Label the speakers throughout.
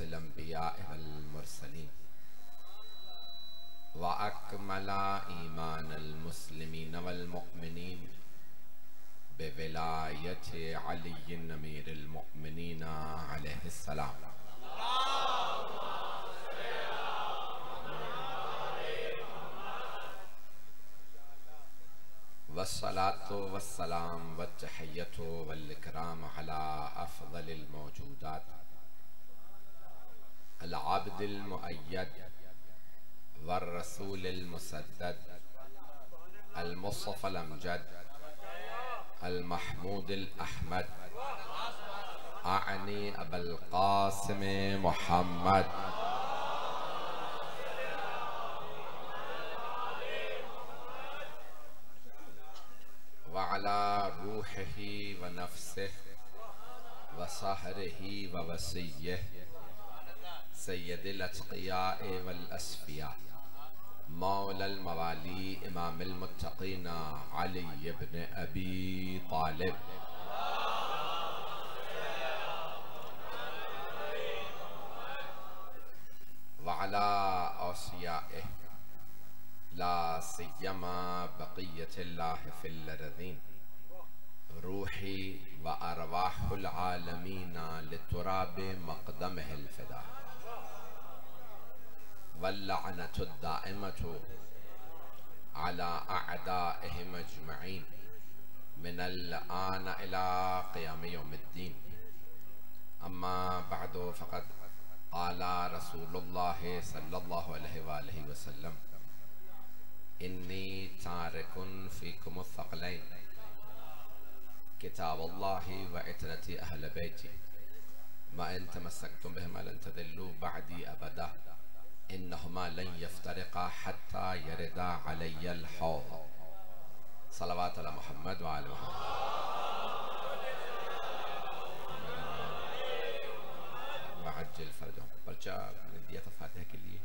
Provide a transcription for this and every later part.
Speaker 1: रईसिल अंबिया वल मुरसलीन व अकमला ईमानल मुस्लिमीन वल मुमिनीन बिविलायत अली अमीरुल मुमिनीन अलैहिस्सलाम। वस्सलातु वस्सलाम वत्तहिय्यतु वल इकराम अला अफ़ज़लिल मौजूदात अल अब्दिल मुअय्यद वर रसूलिल मुसद्दद अल मुस्तफ़ल अमजद अल महमूदिल अहमद आनी अबुल क़ासिम मुहम्मद वअला रूहिही व नफ्सिही व सहरिही व वसिय्यिही सय्यदिल अत्क़ियाए वल अस्फ़िया मौलल मवाली इमामिल मुत्तक़ीन अली इब्न अबी तालिब वअला औसियाइही ला सिय्यमा बक़िय्यतिल्लाहि फिल अर्ज़ीन रूही व अरवाहुल आलमीन लितुराबि मक़दमिहिल फ़िदा वल्लअनतु दाइमतु अला अअदाइहिम अजमईन मिनल आन इला क़ियाम यौमिद्दीन। अम्मा बअदु फ़क़द क़ाला रसूलुल्लाहि सल्लल्लाहु अलैहि वसल्लम इन्नी तारिकुन फ़ीकुम अथ-थक़लैन किताबुल्लाहि व इतरती अहल बैती मा इन तमस्सकतुम बिहिमा लन तदिल्लू बअदी अबदा इन्नहुमा लन यफ्तरिक़ा हत्ता यरिदा अलैयल हौज़। सलवात अला मुहम्मद व आले मुहम्मद। वअज्जिल फ़रजहुम। पर्चा मैंने दिया था फातिहा के लिए।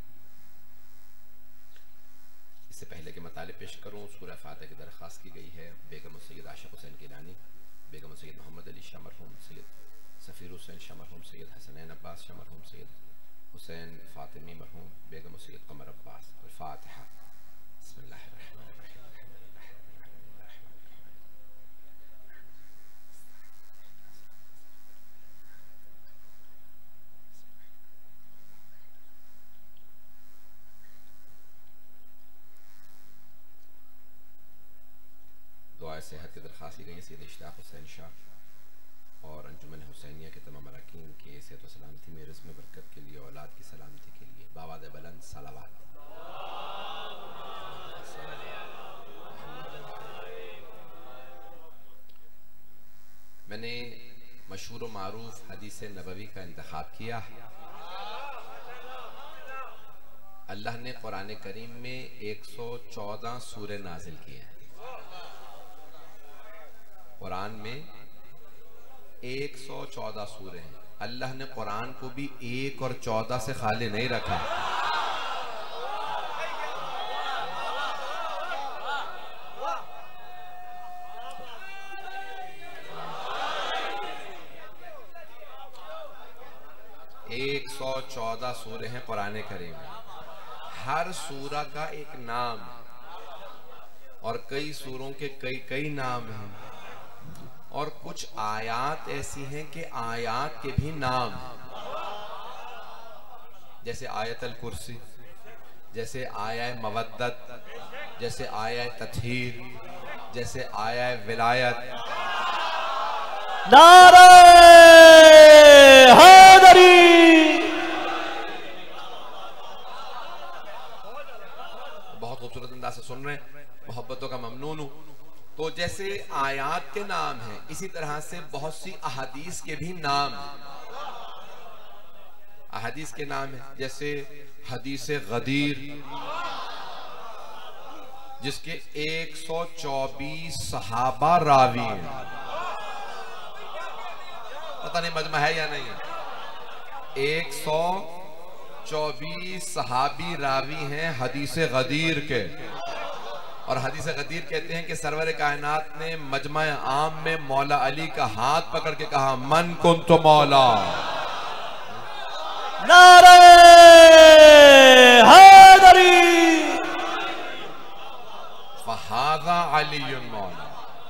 Speaker 1: इससे पहले कि मतालिब पेश करूँ, सूरह फातिहा की दरख्वास्त की गई है बेगम सैयद आशिक़ हुसैन गिलानी, बेगम सैयद मोहम्मद अली शाह मरहूम, सैयद सफ़ीर हुसैन शाह मरहूम, सैयद हसनैन अब्बास शाह मरहूम, सैयद हुसैन फ़ातिमी मरहूम, बेगम सैयद क़मर अब्बास। फातिहा। बिस्मिल्लाहिर्रहमानिर्रहीम। दुआ सेहत की दरख्वास्त की गई है सैयद इश्तियाक़ हुसैन शाह और अंजुमन हुसैनिया के तमाम अरकान के सेहत व सलामती में, रिज़्क़ में बरकत के लिए, औलाद की सलामती के लिए बावाद बुलंद सलावत। मैंने मशहूर व मारूफ हदीस नबवी का इंतखाब किया। अल्लाह ने कुरान करीम में 114 सूरे नाजिल किए हैं। कुरान में 114 सूरे हैं। अल्लाह ने कुरान को भी 1 और 14 से खाली नहीं रखा। एक 114 सूरे हैं कुरान करीम में। हर सूरा का एक नाम और कई सूरों के कई नाम हैं और कुछ आयात ऐसी हैं कि आयात के भी नाम, जैसे आयतल कुर्सी, जैसे आया मवद्दत, जैसे आया तत्हीर, जैसे आया विलायत।
Speaker 2: नारे हैदरी।
Speaker 1: बहुत खूबसूरत अंदाज से सुन रहे हैं, मोहब्बतों का ममनून हूं। तो जैसे आयात के नाम हैं, इसी तरह से बहुत सी अहादीस के भी नाम हैं। अहादीस के नाम है जैसे हदीस गदीर, जिसके 124 सहाबा रावी हैं। पता नहीं मजमा है या नहीं है। 124 सहाबी रावी हैं हदीस गदीर के। और हदीस गदीर कहते हैं कि सरवर कायनात ने मजमा आम में मौला अली का हाथ पकड़ के कहा, मन कुंतु मौला।
Speaker 2: नारे हैदरी।
Speaker 1: फहादा अलीयुन मौला,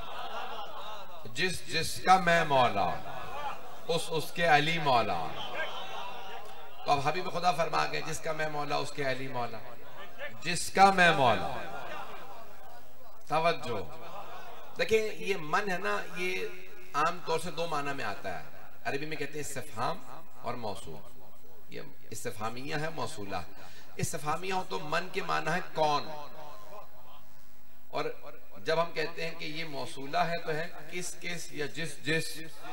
Speaker 1: जिसका मैं मौला उसके अली मौला। तो अब हबीब खुदा फरमा गए जिसका मैं मौला उसके अली मौला, जिसका मैं मौला। तवज्जो देखिए, ये मन है ना, ये आमतौर से दो माना में आता है। अरबी में कहते हैं इस्तिफहाम और मौसूल। ये इस्तिफहामिया है, मौसूला। इस्तिफहामिया हो तो मन के माना है कौन, और जब हम कहते हैं कि ये मौसूला है तो है किस किस या जिस जिस।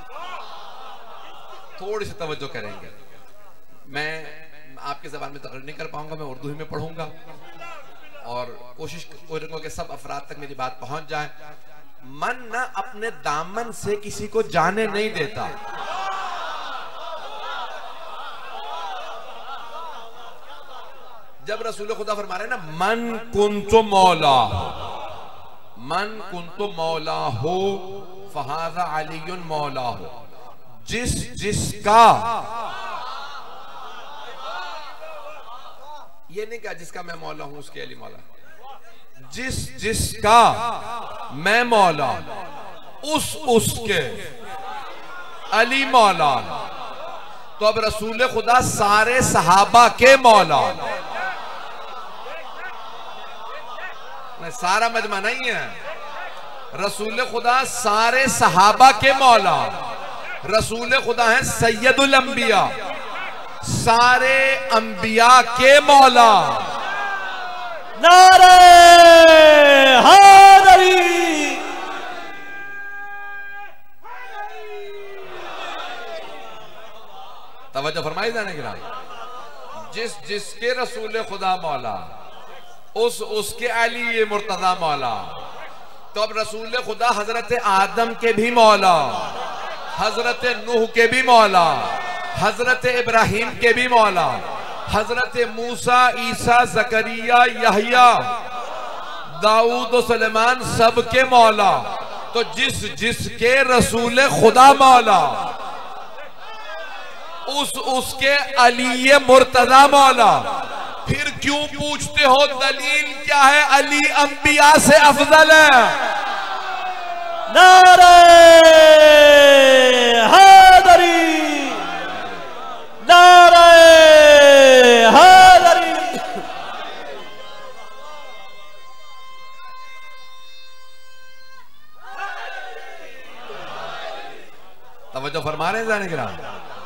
Speaker 1: थोड़ी सी तवज्जो करेंगे, मैं आपके ज़बान में तकरीर नहीं कर पाऊंगा, मैं उर्दू ही में पढ़ूंगा और कोशिश करूंगा कि सब अफराद तक मेरी बात पहुंच जाए। मन ना अपने दामन से किसी को जाने नहीं देता। जब रसूल खुदा फरमा रहे हैं ना, मन कुंतु मौला, मन कुंतु मौला हो फहाजा अलीयुन मौला हो, जिसका, ये नहीं कहा जिसका मैं मौला हूं उसके अली मौला, जिसका मैं मौला उसके अली मौला। तो अब रसूल खुदा सारे सहाबा के मौला, सारा मजमा नहीं है, रसूल खुदा सारे सहाबा के मौला। रसूल खुदा है सैयदुल अंबिया, सारे अंबिया के मौला।
Speaker 2: नारे हैदरी।
Speaker 1: तवज्जो फरमाई जाने के लिए, जिसके रसूल खुदा मौला उसके अली ये मुर्तजा मौला। तो अब रसूल खुदा हजरत आदम के भी मौला, हजरत नूह के भी मौला, हजरत इब्राहिम के भी मौला, हजरत मूसा, ईसा, जकरिया, यहया, दाऊद और सुलेमान सब के मौला। तो जिसके रसूल खुदा मौला उसके अली मुर्तजा मौला। फिर क्यों पूछते हो दलील क्या है, अली अंबिया से अफजल है।
Speaker 2: नारे हैदरी, नारे हैदरी।
Speaker 1: तवज्जो फरमा रहे हैं जाने के नाम,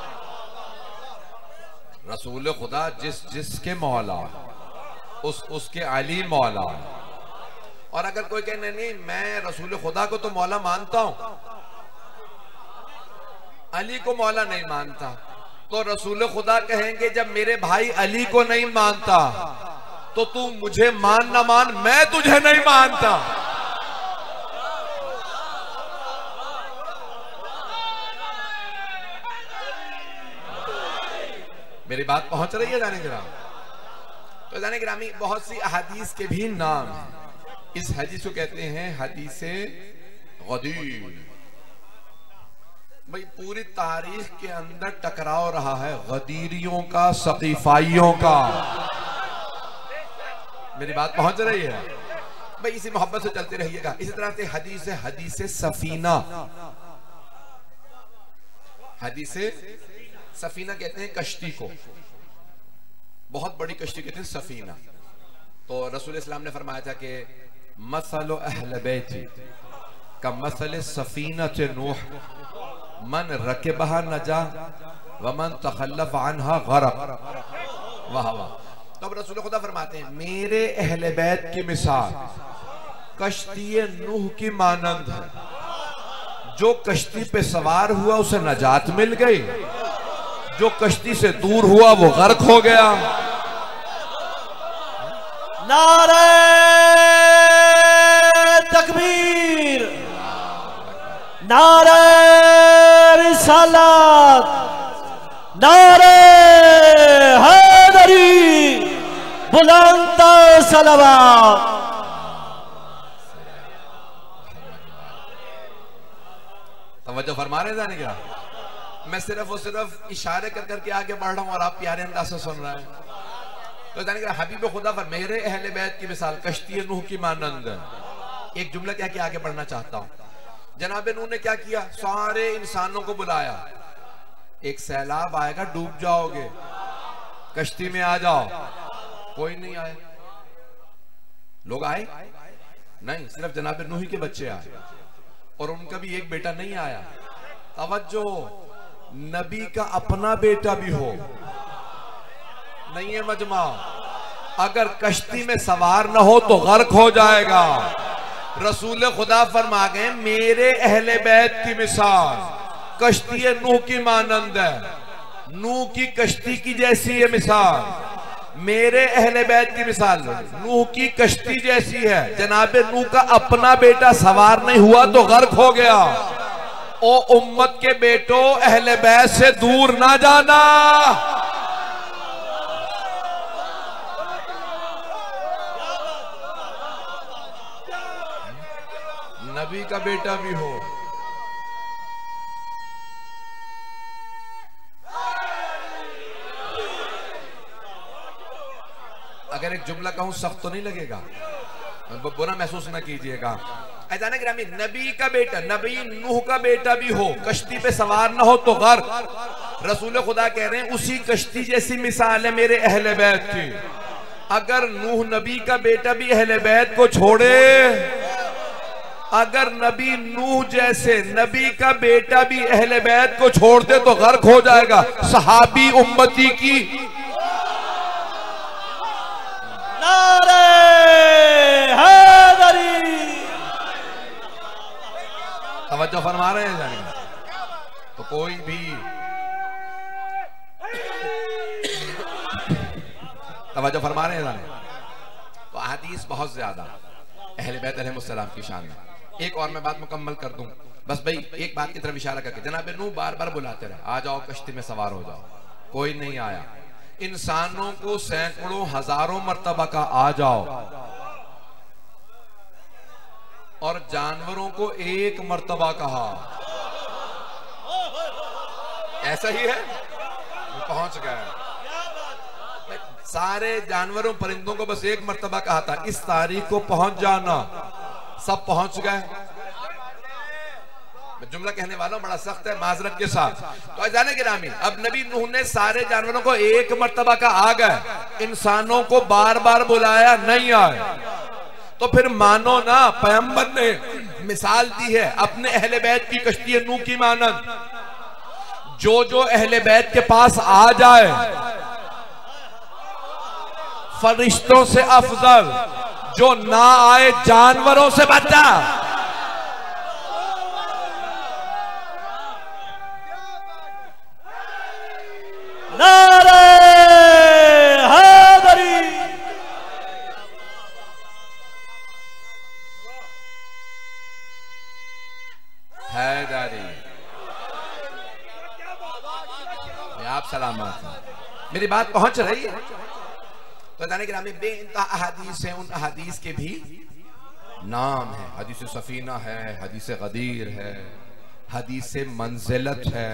Speaker 1: रसूल खुदा जिसके मौला उसके अली मौला। और अगर कोई कहे नहीं मैं रसूल खुदा को तो मौला मानता हूं, अली को मौला नहीं मानता, तो रसूल खुदा कहेंगे जब मेरे भाई अली को नहीं मानता तो तू मुझे मान ना मान, मैं तुझे नहीं मानता। मेरी बात पहुंच रही है जाने गिराम? तो जाने गिरामी बहुत सी अहादीस के भी नाम हैं। इस हदीस को कहते हैं हदीसे गदीर। भाई पूरी तारीख के अंदर टकराव रहा है गदीरियों का, सकीफाइयों का। मेरी बात पहुंच रही है भाई? इसी मोहब्बत से चलते रहिएगा। इसी तरह से हदीस सफीना, हदीस सफीना कहते हैं कश्ती को, बहुत बड़ी कश्ती कहते हैं सफीना। तो रसूल इस्लाम ने फरमाया था कि मसल अहल बैती का मसल सफीनत नूह मन रकबहा नजा वमन तखल्लफ अन्हा गरक। वाह वाह। तो अब रसूल खुदा फरमाते हैं मेरे अहले बैत की मिसाल कश्ती नूह की मानंद है। जो कश्ती पे सवार हुआ उसे नजात मिल गई, जो कश्ती से दूर हुआ वो गर्क हो गया।
Speaker 2: नारे तकबीर, नारे रिसालत, नारे हैदरी, बुलंद सलवात।
Speaker 1: तवज्जो फरमा रहे जाने क्या? मैं सिर्फ और सिर्फ इशारे कर करके आगे बढ़ रहा हूं और आप प्यारे अंदाज से सुन रहे हैं। तो जाने का हबीब खुदा पर मेरे अहले बैत की मिसाल कश्ती नूह की मानंद। एक जुमला क्या कि आगे बढ़ना चाहता हूं। जनाब नूह ने क्या किया, सारे इंसानों को बुलाया, एक सैलाब आएगा डूब जाओगे, कश्ती में आ जाओ। कोई नहीं आए। लोग आए नहीं, सिर्फ जनाब नूह के बच्चे आए और उनका भी एक बेटा नहीं आया। तवज्जो, नबी का अपना बेटा भी हो नहीं है मजमा, अगर कश्ती में सवार न हो तो गर्क हो जाएगा। रसूल खुदा फरमा गए मेरे अहले बैत की मिसाल कश्ती नूह की मानंद है। नूह की कश्ती की जैसी है मिसाल, मेरे अहले बैत की मिसाल नूह की कश्ती जैसी है। जनाबे नूह का अपना बेटा सवार नहीं हुआ तो गर्क हो गया। ओ उम्मत के बेटो, अहले बैत से दूर ना जाना। नबी का बेटा भी हो। अगर एक जुमला कहूं सख्त तो नहीं लगेगा, बुरा महसूस ना कीजिएगा। ऐजाने ग्रामी, नबी का बेटा, नबी नूह का बेटा भी हो, कश्ती पे सवार ना हो तो गर्क। रसूल खुदा कह रहे हैं उसी कश्ती जैसी मिसाल है मेरे अहले बैत की। अगर नूह नबी का बेटा भी अहले बैत को छोड़े, अगर नबी नूह जैसे नबी का बेटा भी अहले बैत को छोड़ दे तो गर्क हो जाएगा। सहाबी उम्मती की
Speaker 2: नारे हैदरी।
Speaker 1: तवज्जो फरमा रहे हैं जाने, तो कोई भी तवज्जो फरमा रहे हैं जाने, तो हदीस बहुत ज्यादा अहले बैत अलैहिस्सलाम की शान में। एक और मैं बात मुकम्मल कर दूं, बस भाई एक बात की तरफ इशारा करके, जनाब नूह बार बार बुलाते रहे आ जाओ कश्ती में सवार हो जाओ, कोई नहीं आया। इंसानों को सैकड़ों हजारों मर्तबा का आ जाओ और जानवरों को एक मर्तबा कहा। ऐसा ही है, पहुंच गए। सारे जानवरों परिंदों को बस एक मर्तबा कहा था इस तारीख को पहुंच जाना, सब पहुंच गए। मैं जुमला कहने वाला हूं बड़ा सख्त है माजरत के साथ। तो जाने गिरामी, अब नबी नूह ने सारे जानवरों को एक मर्तबा का आ गए, इंसानों को बार बार बुलाया नहीं आए। तो फिर मानो ना पैगंबर ने मिसाल दी है अपने अहले बैत की कश्ती नूह की मानंद। जो अहले बैत के पास आ जाए फरिश्तों से अफजल, जो ना आए जानवरों से बचा।
Speaker 2: नारे हैदरी।
Speaker 1: हैदरी, आप सलामत हैं, मेरी बात पहुंच रही है। तो जाने ग्रामी बेइंतहा अहादीस है, उन अहादीस के भी नाम है। हदीस सफीना है, हदीस गदीर है, हदीस मंजिलत है।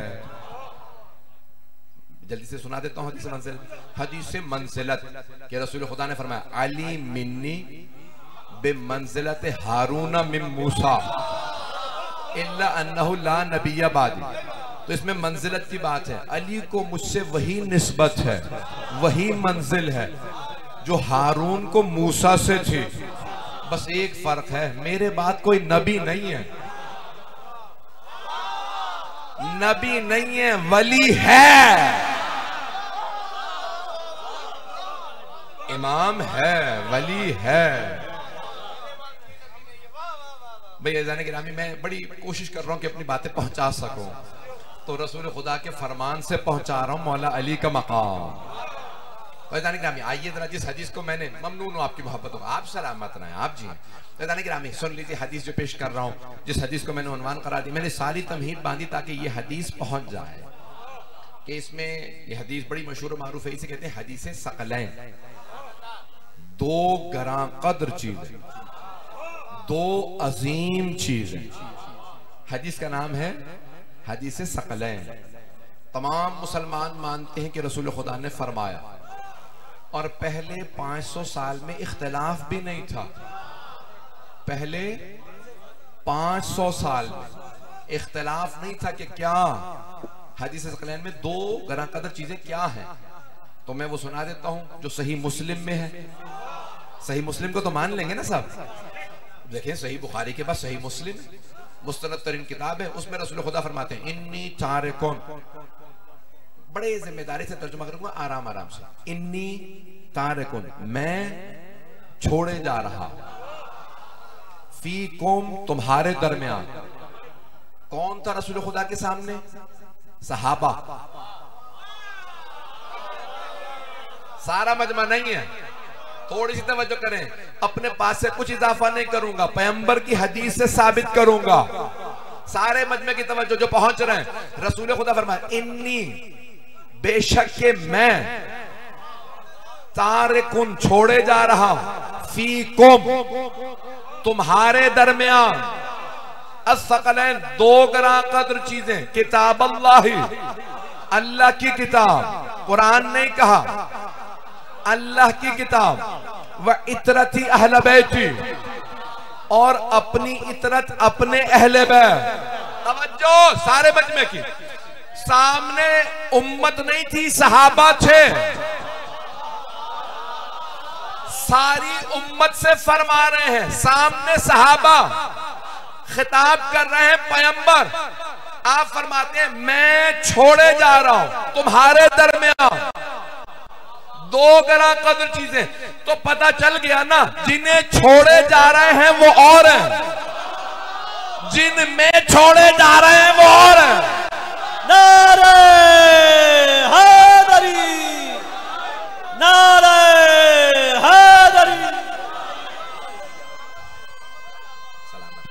Speaker 1: जल्दी से सुना देता हूँ हदीस मंजिलत। हदीस मंजिलत के रसूल खुदा ने फरमाया अली मिन्नी बे मंजिलत हारून मिन मूसा इल्ला अन्नहु ला नबिय्य बादी। तो इसमें मंजिलत की बात है, अली को मुझसे वही निस्बत है, वही मंजिल है जो हारून को मूसा से थी। बस एक फर्क है, मेरे बाद कोई नबी नहीं है, नबी नहीं है, वली है, इमाम है, वली है। भाई जाने गिरामी, मैं बड़ी कोशिश कर रहा हूं कि अपनी बातें पहुंचा सकूं, तो रसूल खुदा के फरमान से पहुंचा रहा हूं मौला अली का मकाम। आइए जरा, जिस हदीस को मैंने, ममनून हूं आपकी मोहब्बत, आप सलामत रहें, आप जी। गिरामी सुन लीजिए हदीस जो पेश कर रहा हूं, जिस हदीस को मैंने उन्वान करा दी, मैंने सारी तमहीद बांधी ताकि ये हदीस पहुंच जाए कि इसमें ये हदीस बड़ी मशहूर मारूफ है, इसे कहते हैं हदीस सकलैन। 2 ग्राम कद्र चीज, 2 अजीम चीज है। हदीस का नाम है हदीस सकलैन। तमाम मुसलमान मानते हैं कि रसूल खुदा ने फरमाया, और पहले 500 साल में इख्तिलाफ भी नहीं था। पहले 500 साल में इख्तिलाफ नहीं था कि क्या हदीस सकलैन में 2 गरा कदर चीजें क्या हैं। तो मैं वो सुना देता हूं जो सही मुस्लिम में है। सही मुस्लिम को तो मान लेंगे ना सब। देखें, सही बुखारी के बाद सही मुस्लिम मुस्तनद तरीन किताब है, उसमें रसूल खुदा फरमाते हैं इन्नी तारिकुन, बड़े जिम्मेदारी से तर्जुमा करूंगा, आराम आराम से। इन्नी तारिकुन, मैं छोड़े जा रहा, फीकुम, तुम्हारे दरमियान। कौन था रसूल खुदा के सामने? सहाबा। सारा मजमा नहीं है, थोड़ी सी तवज्जो करें। अपने पास से कुछ इजाफा नहीं करूंगा, पैगंबर की हदीस से साबित करूंगा। सारे मजमे की तवज्जो जो पहुंच रहे हैं। रसूल खुदा फरमाया इन्नी, बेशक के मैं, तारिकुन, छोड़े जा रहा, फीकुम, तुम्हारे दरमियान, अस्सकलैन, 2 गरा कदर चीजें, किताब अल्लाह, अल्लाह की किताब, कुरान नहीं कहा, अल्लाह की किताब, व इतरती अहले बैती, और अपनी इतरत अपने अहले बैत। तवज्जो सारे मजमे की। सामने उम्मत नहीं थी, सहाबा थे। सारी उम्मत से फरमा रहे हैं, सामने सहाबा, खिताब कर रहे हैं पैगंबर। आप फरमाते हैं मैं छोड़े जा रहा हूं तुम्हारे दरमियान 2 गरा कदर चीजें। तो पता चल गया ना, जिन्हें छोड़े जा रहे हैं वो और हैं, जिनमें छोड़े जा रहे हैं वो और हैं।
Speaker 2: नारे हैदरी, नारे हैदरी।
Speaker 1: सलामत।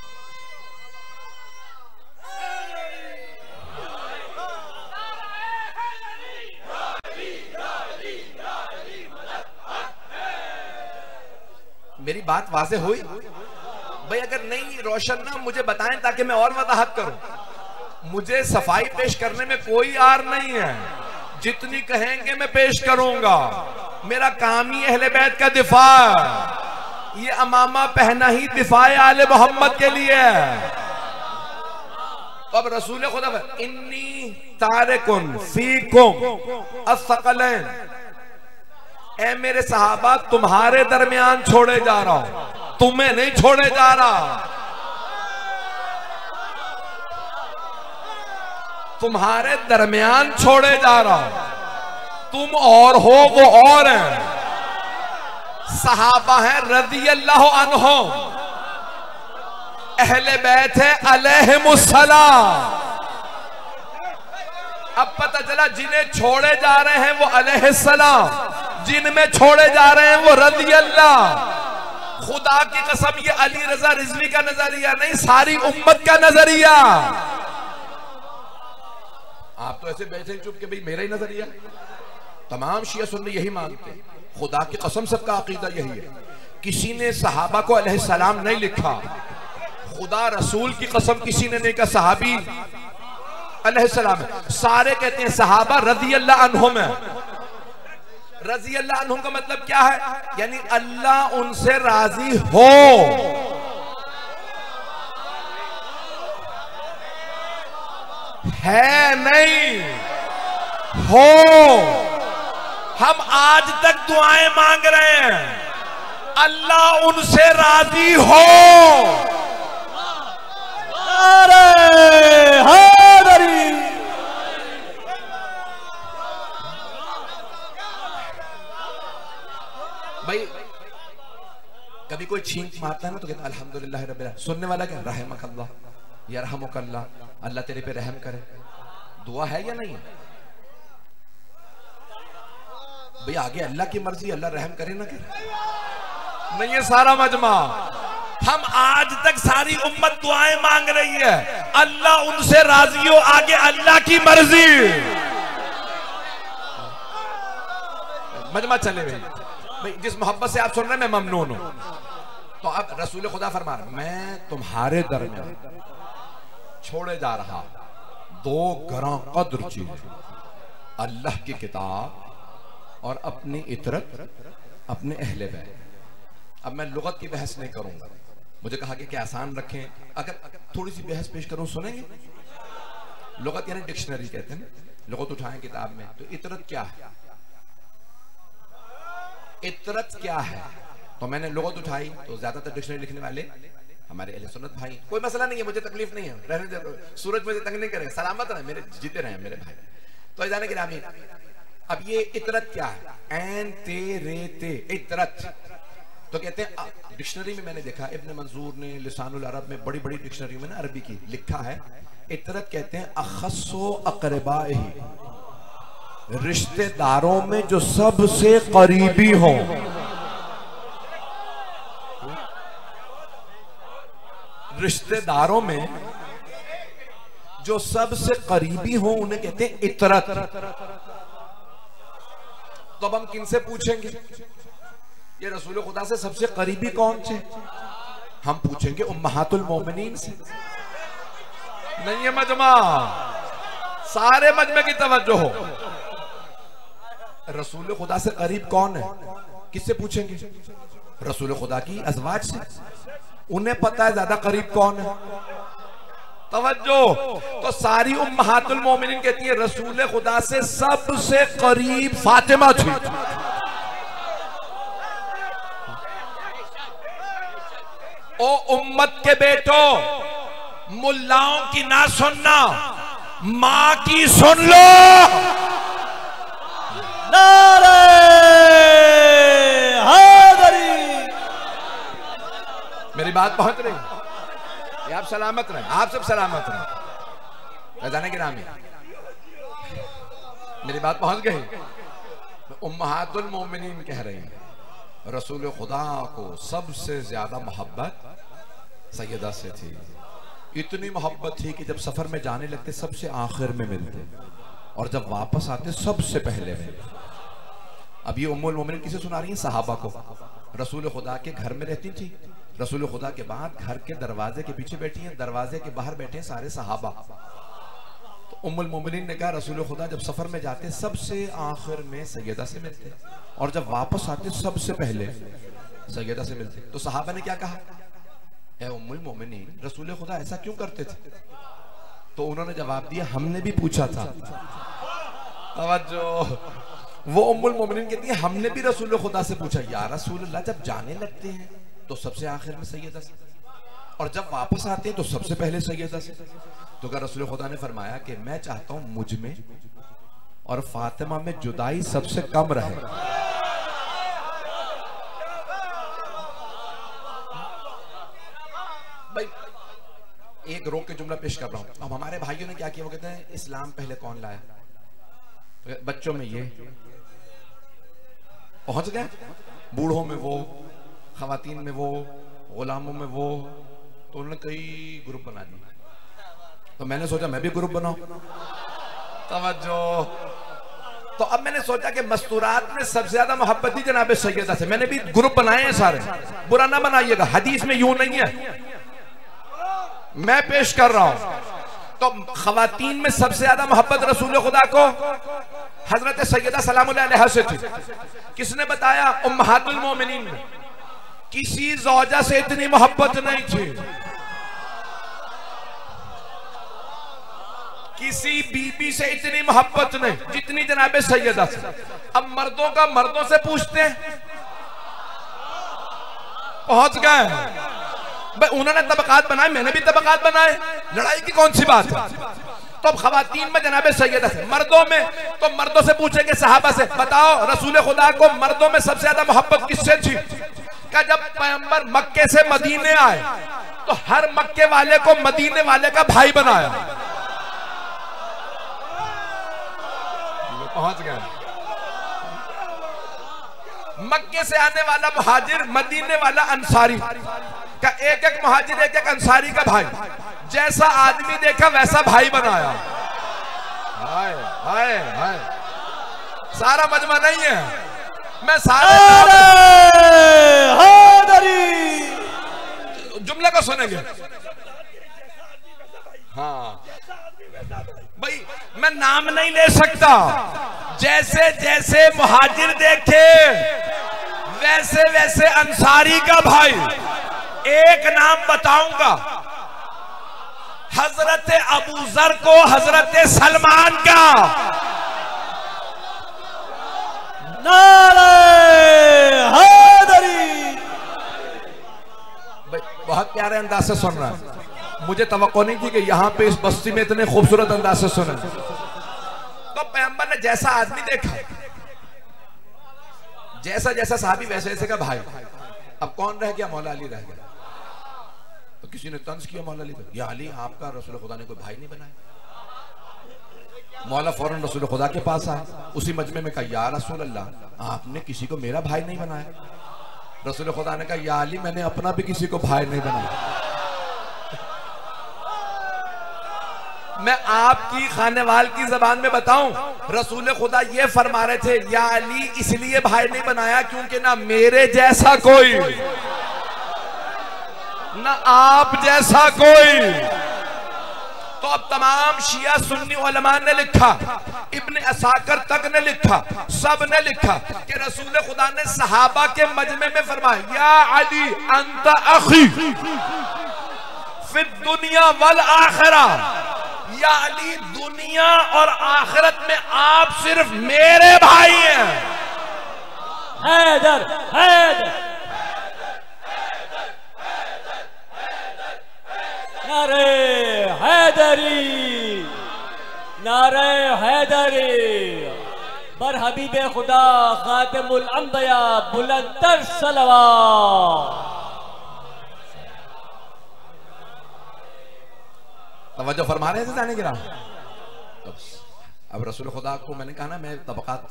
Speaker 1: मेरी बात वाज़ेह हुई भाई? अगर नहीं रोशन ना मुझे बताएं ताकि मैं और वजाहत करूं। मुझे सफाई पेश करने में कोई आर नहीं है, जितनी कहेंगे मैं पेश करूंगा। मेरा काम ही अहले बैत का दिफा। ये अमामा पहना ही दिफा आले मोहम्मद के लिए है। अब रसूल खुदा इन्नी तारिकुन फीकुम अस्सकलैन, ऐ मेरे सहाबा तुम्हारे दरमियान छोड़े जा रहा हूं, तुम्हें नहीं छोड़े जा रहा। तुम्हारे दरमियान छोड़े जा रहा हूं, तुम और हो वो और हैं। सहाबा है रज़ी अल्लाह अन्हुम, अहले बैत है अलैहिमुस्सलाम। अब पता चला जिन्हें छोड़े जा रहे हैं वो अलैहिस्सलाम, जिनमें छोड़े जा रहे हैं वो रज़ी अल्लाह। खुदा की कसम ये अली रजा रिजवी का नजरिया नहीं, सारी उम्मत का नजरिया। आप तो ऐसे बैठे चुप के भाई मेरा ही नजरिया। तमाम शिया सुन्नी यही मानते हैं। खुदा की कसम सबका अकीदा यही है। किसी ने सहाबा को अलैहिस्सलाम नहीं लिखा। खुदा रसूल की कसम किसी ने नहीं कहा सहाबी अलैहिस्सलाम है। सारे कहते हैं सहाबा रज़ी अल्लाह अन्हुम है। रज़ी अल्लाह अन्हुम का मतलब क्या है? यानी अल्लाह उनसे राजी हो। है नहीं, हो। हम आज तक दुआएं मांग रहे हैं, अल्लाह उनसे राजी हो।
Speaker 2: नारे हैदरी।
Speaker 1: भाई कभी कोई छींक मारता है ना तो कहता अल्हम्दुलिल्लाह रब्बिल आलमीन। सुनने वाला क्या? रहमकल्लाह, यरहमुकल्लाह, अल्लाह तेरे पे रहम करे। दुआ है या नहीं? भाई आगे अल्लाह की मर्जी, अल्लाह रहम करे ना करे, नहीं है सारा मजमा। हम आज तक सारी उम्मत दुआएं मांग रही है, अल्लाह उनसे राजी हो, आगे अल्लाह की मर्जी। मजमा चले भाई, जिस मोहब्बत से आप सुन रहे हैं मैं ममनून हूं। तो अब रसूल खुदा फरमा रहे मैं तुम्हारे दरमियान छोड़े जा रहा, दो गरां कद्र चीज, अल्लाह की किताब और अपनी इतरत, अपने अहले बैत। अब मैं लुगत की बहस नहीं करूंगा, मुझे कहा कि आसान रखें, अगर थोड़ी सी बहस पेश करूं सुनेंगे? लुगत यानी डिक्शनरी कहते हैं, लुगत उठाएं किताब में। तो इतरत क्या है? इतरत क्या है? तो मैंने लुगत उठाई, तो ज्यादातर डिक्शनरी लिखने वाले हमारे अहले सुन्नत भाई। कोई मसला नहीं है, मुझे तकलीफ नहीं है, रहने दे, सूरज मुझे तंग नहीं करे, सलामत रहे, मेरे जीते रहे मेरे भाई। तो जाने के नाम, अब ये इतरत क्या है? ऐन ते रे ते, इतरत। तो कहते हैं डिक्शनरी में मैंने देखा, इब्न मंजूर ने लिसानुल अरब में, बड़ी बड़ी डिक्शनरी में ना अरबी की लिखा है, इतरत कहते हैं अखस्सो अक़रबाही, रिश्तेदारों में जो सबसे करीबी हो। रिश्तेदारों में जो सबसे करीबी हो उन्हें कहते हैं इतरत। तो अब हम किनसे पूछेंगे ये रसूल खुदा से सबसे करीबी कौन से? हम पूछेंगे उम्महातुल मोमिनीन से। नहीं है मजमा, सारे मजमे की तवज्जो हो। रसूल खुदा से करीब कौन है? किससे पूछेंगे? रसूल खुदा की अज़वाज से। उन्हें पता है ज्यादा करीब कौन है। तवज्जो, तो सारी उम्महातुल मोमिनीन कहती है रसूल खुदा से सबसे करीब फातिमा थी। ओ उम्मत के बेटो, मुल्लाओं की ना सुनना, मां की सुन लो।
Speaker 2: नारे हैदरी।
Speaker 1: मेरी बात पहुंच रही? ये आप सलामत रहे, आप सब सलामत रहे, जाने के नाम है। मेरी बात पहुंच गई? उम्महातुल मोमिनीन कह रही हैं रसूल खुदा को सबसे ज्यादा मोहब्बत सैयदा से थी। इतनी मोहब्बत थी कि जब सफर में जाने लगते सबसे आखिर में मिलते और जब वापस आते सबसे पहले मिलते। अब ये उम्मुल मोमिनीन किसे सुना रही हैं? सहाबा को। रसूल खुदा के घर में रहती थी, रसूल खुदा के बाद घर के दरवाजे के पीछे बैठी हैं, दरवाजे के बाहर बैठे हैं सारे सहाबा। तो उम्मुल मोमिनीन ने कहा रसूल खुदा जब सफर में जाते सबसे आखिर में सैयदा से मिलते और जब वापस आते सबसे पहले सैयदा से मिलते। तो सहाबा ने क्या कहा? ए उम्मुल मोमिनीन, रसूल खुदा ऐसा क्यों करते थे? तो उन्होंने जवाब दिया हमने भी पूछा था। तवज्जो, वो उम्मुल मोमिनीन कहती है हमने भी रसूल खुदा से पूछा, या रसूल अल्लाह जब जाने लगते हैं तो सबसे आखिर में सैयदा से और जब वापस आते हैं तो सबसे पहले सैयदा से। तो क्या रसूल खुदा ने फरमाया कि मैं चाहता हूं मुझ में और फातिमा में जुदाई सबसे कम रहे। भाई एक रोक के जुमला पेश कर रहा हूं। अब हमारे भाइयों ने क्या किया, वो कहते हैं इस्लाम पहले कौन लाया? तो बच्चों में ये पहुंच गए, बूढ़ों में वो, खवातीन में वो, गुलामों में वो, तो उन्होंने कई ग्रुप बना दिए। तो मैंने सोचा मैं भी ग्रुप बनाऊं। तवज्जो, तो अब मैंने सोचा कि मस्तूरात में सबसे ज्यादा मोहब्बत ही जनाब सैयदा से। मैंने भी ग्रुप बनाए हैं सारे, बुरा ना बनाइएगा, हदीस में यूं नहीं है, मैं पेश कर रहा हूं। तो खवातीन में सबसे ज्यादा मोहब्बत रसूल खुदा को हजरत सैयदा सलामुल्लाह अलैहा से थी। किसने बताया? उम्महातुल मोमिनीन ने। किसी ज़ौजा से इतनी मोहब्बत नहीं थी, किसी बीबी से इतनी मोहब्बत नहीं जितनी जनाब सैयदा से। अब मर्दों का मर्दों से पूछते हैं, पहुंच गए भाई, उन्होंने तबकात बनाए, मैंने भी तबकात बनाए, लड़ाई की कौन सी बात है? तो अब खवातीन में जनाब सैयदा से, मर्दों में तो मर्दों से पूछेंगे सहाबा से, बताओ रसूल खुदा को मर्दों में सबसे ज्यादा मोहब्बत किससे थी? क्या जब पैगंबर मक्के से मदीने आए तो हर मक्के वाले को मदीने वाले का भाई बनाया। पहुंच गए, मक्के से आने वाला मुहाजिर, मदीने वाला अंसारी का, एक एक मुहाजिर एक एक अंसारी का भाई, जैसा आदमी देखा वैसा भाई बनाया। हाय हाय हाय, सारा मजमा नहीं है, मैं सारे जुमले को सुनेंगे। हाँ भाई, मैं नाम नहीं ले सकता। जैसे जैसे मुहाजिर देखे वैसे वैसे अंसारी का भाई। एक नाम बताऊंगा, हजरत अबू जर को हजरत सलमान का।
Speaker 2: नारे हैदरी।
Speaker 1: बहुत प्यारे अंदाज से सुन रहा है। मुझे तवक्को नहीं थी कि यहाँ पे इस बस्ती में इतने खूबसूरत अंदाज से सुने। तो पैगंबर ने जैसा आदमी देखा, जैसा जैसा साहबी वैसे वैसे का भाई। अब कौन रह गया? मौला अली रह गया। तो किसी ने तंज किया मौला अली को, या अली आपका रसूल खुदा ने कोई भाई नहीं बनाया। मौला फौरन रसूल खुदा के पास आए, उसी मजमे में कहा, या रसूल अल्लाह, आपने किसी को मेरा भाई नहीं बनाया। रसूल खुदा ने कहा, या अली मैंने अपना भी किसी को भाई नहीं बनाया। मैं आपकी खानेवाल की जबान में बताऊं, रसूल खुदा ये फरमा रहे थे, या अली इसलिए भाई नहीं बनाया क्योंकि ना मेरे जैसा कोई, ना आप जैसा कोई। तो अब तमाम शिया सुन्नी उलमा ने लिखा, इब्ने असाकर तक ने लिखा, सब ने लिखा कि रसूल खुदा ने सहाबा के मजमे में फरमाया, या अली अंत अखी फिद दुनिया वल आखिरा। या अली दुनिया और आखिरत में आप सिर्फ मेरे भाई हैं।
Speaker 2: हैदर हैदर नारे हैदरी, नारे हैदरी। बर हबीबे खुदा खातिमुल अंबिया बुलंदतर सलवात।
Speaker 1: तवज्जो फरमा रहे थे जाने गिरा। अब रसूल खुदा को मैंने कहा ना, मैं तबकात,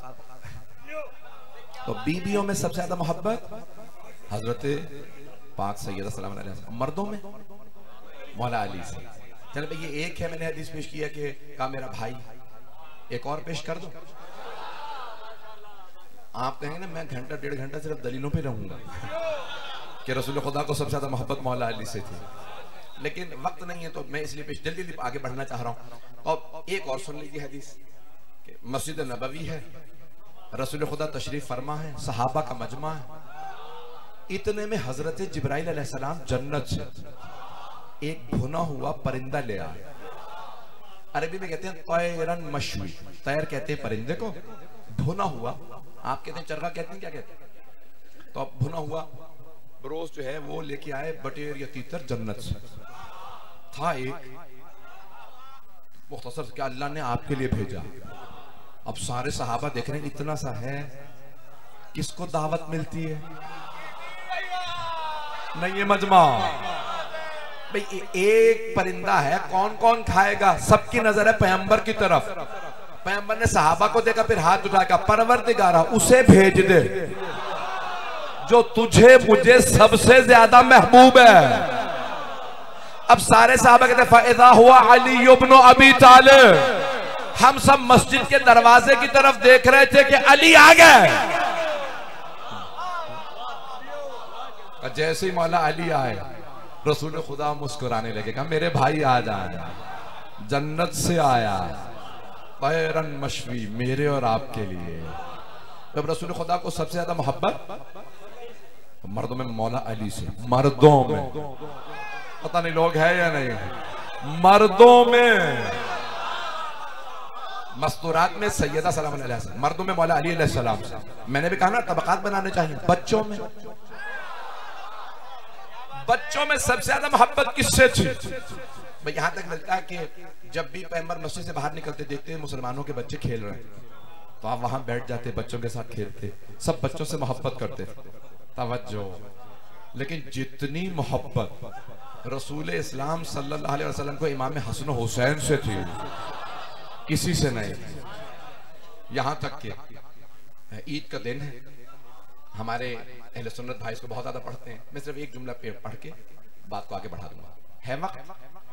Speaker 1: तो बीबियों में सबसे ज्यादा मोहब्बत हजरत पाक सैयदा सलाम अलैहा, मर्दों में मौला अली से। चल भाई, ये एक है, मैंने हदीस पेश किया कि कहा मेरा भाई। एक और पेश कर दो। आप कहेंगे ना मैं घंटा डेढ़ घंटा सिर्फ दलीलों पे रहूंगा कि रसूल खुदा को सबसे ज्यादा मोहब्बत मौला अली से थी, लेकिन वक्त नहीं है, तो मैं इसलिए पेश जल्दी जल्दी आगे बढ़ना चाह रहा हूं। और एक और सुन लीजिए हदीस कि मस्जिद नबवी है, रसूल खुदा तशरीफ फरमा है, सहाबा का मजमा है। इतने में हजरत जिब्राइल अलैहिस्सलाम जन्नत से एक भुना हुआ परिंदा ले आए। अरबी में कहते हैं तैरन मशवी, तैर कहते हैं परिंदे को, भुना हुआ आप कहते हैं चरगा, कहते हैं क्या कहते हैं। तो अब भुना हुआ बरोज जो है वो लेके आए, बटेर या तीतर जन्नत से था। एक मुख्तसर क्या अल्लाह ने आपके लिए भेजा। अब सारे सहाबा देख रहे हैं इतना सा है, किसको दावत मिलती है? नहीं ये मजमा भाई, एक परिंदा है, कौन कौन खाएगा? सबकी नजर है पैगंबर की तरफ। पैगंबर ने सहाबा को देखा, फिर हाथ उठाया, परवरदिगारा उसे भेज दे जो तुझे मुझे सबसे ज्यादा महबूब है। अब सारे सहाबा कहते फ़इज़ा हुआ अली इब्न अबी तालिब। हम सब मस्जिद के दरवाजे की तरफ देख रहे थे कि अली आ गए। जैसे ही मौला अली आए, रसूल खुदा मुस्कुराने लगे, कहा मेरे भाई आ जाए, जन्नत से आया, तैरन मशवी, मेरे और आपके लिए। जब रसूल खुदा को सबसे ज्यादा मोहब्बत तो मर्दों में मौला अली से, मर्दों में, पता नहीं लोग है या नहीं, मर्दों में मस्तूरात में सैयदा सलाम अलैहा, मर्दों में मौला अली अलैहिस्सलाम से। मैंने भी कहा ना तबकात बनाने चाहिए। बच्चों में, बच्चों में सबसे ज्यादा मोहब्बत किससे थी? भाई यहां तक मिलता है कि जब भी पैगंबर मस्जिद से बाहर निकलते, देखते मुसलमानों के बच्चे खेल रहे हैं, तो आप वहां बैठ जाते, बच्चों के साथ खेलते, सब बच्चों से मोहब्बत करते। तवज्जो। लेकिन जितनी मोहब्बत रसूल इस्लाम सल्लल्लाहु अलैहि वसल्लम को इमाम हसन हुसैन से थी, किसी से नहीं। यहां तक कि ईद का दिन है, हमारे अहले सुन्नत भाई इसको बहुत ज्यादा पढ़ते हैं। मैं सिर्फ एक जुमला पे पढ़ के बात को आगे बढ़ा दूंगा। है वक्त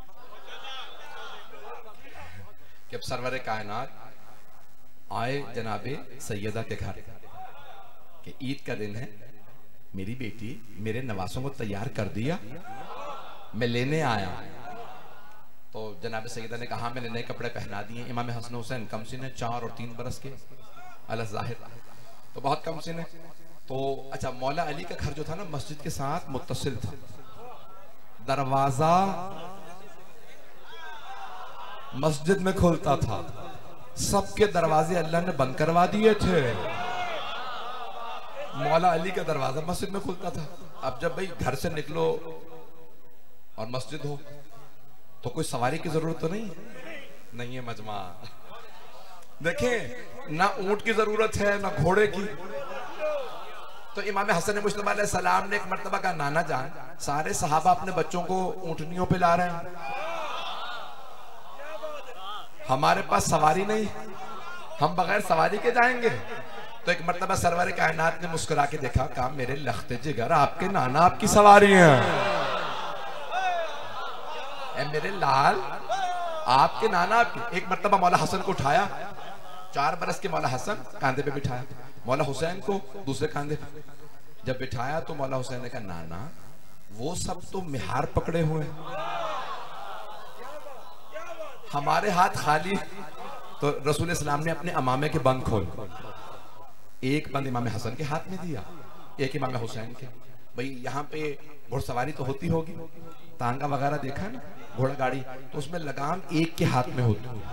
Speaker 1: कि अब सरवर कायनात आए जनाबे सैयदा के घर, कि ईद का दिन है, मेरी बेटी मेरे नवासों को तैयार कर दिया, मैं लेने आया। तो तो जनाब सैयदा ने कहा मैंने नए कपड़े पहना दिए। इमाम हसन हुसैन कमसिन है, 4 और 3 बरस के, अल ज़ाहिर तो बहुत कमसिन है। तो अच्छा, मौला अली का घर जो था ना मस्जिद के साथ मुत्तसिल था, दरवाजा मस्जिद में खुलता था, सबके दरवाजे अल्लाह ने बंद करवा दिए थे, मौला अली का दरवाजा मस्जिद में खुलता था। अब जब भाई घर से निकलो और मस्जिद हो तो कोई सवारी की जरूरत तो नहीं है मजमा। देखें, ना ऊंट की जरूरत है ना घोड़े की। तो इमाम हसन मुश्तबा अलैहि सलाम ने एक मर्तबा का, नाना जान सारे सहाबा अपने बच्चों को ऊंटनियों पे ला रहे हैं, हमारे पास सवारी नहीं, हम बगैर सवारी के जाएंगे। तो एक मर्तबा सरवर कायनात ने मुस्कुरा के देखा, कहा मेरे लख्ते जिगर आपके नाना आपकी सवारी हैं, मेरे लाल आपके नाना आपकी। एक मर्तबा मौला हसन को उठाया, 4 बरस के मौला हसन कांधे पे बिठाया, मौला हुसैन को दूसरे कांधे पे जब बिठाया तो मौला हुसैन ने कहा, नाना वो सब तो मिहार पकड़े हुए, हमारे हाथ खाली। तो रसूल इस्लाम ने अपने अमामे के बंद खोल, एक बंद इमाम हसन के हाथ में दिया, एक इमाम हुसैन के। भाई यहाँ पे घुड़सवारी तो होती होगी, तांगा वगैरह देखा ना, घोड़ा गाड़ी, तो उसमें लगाम एक के हाथ में होती है,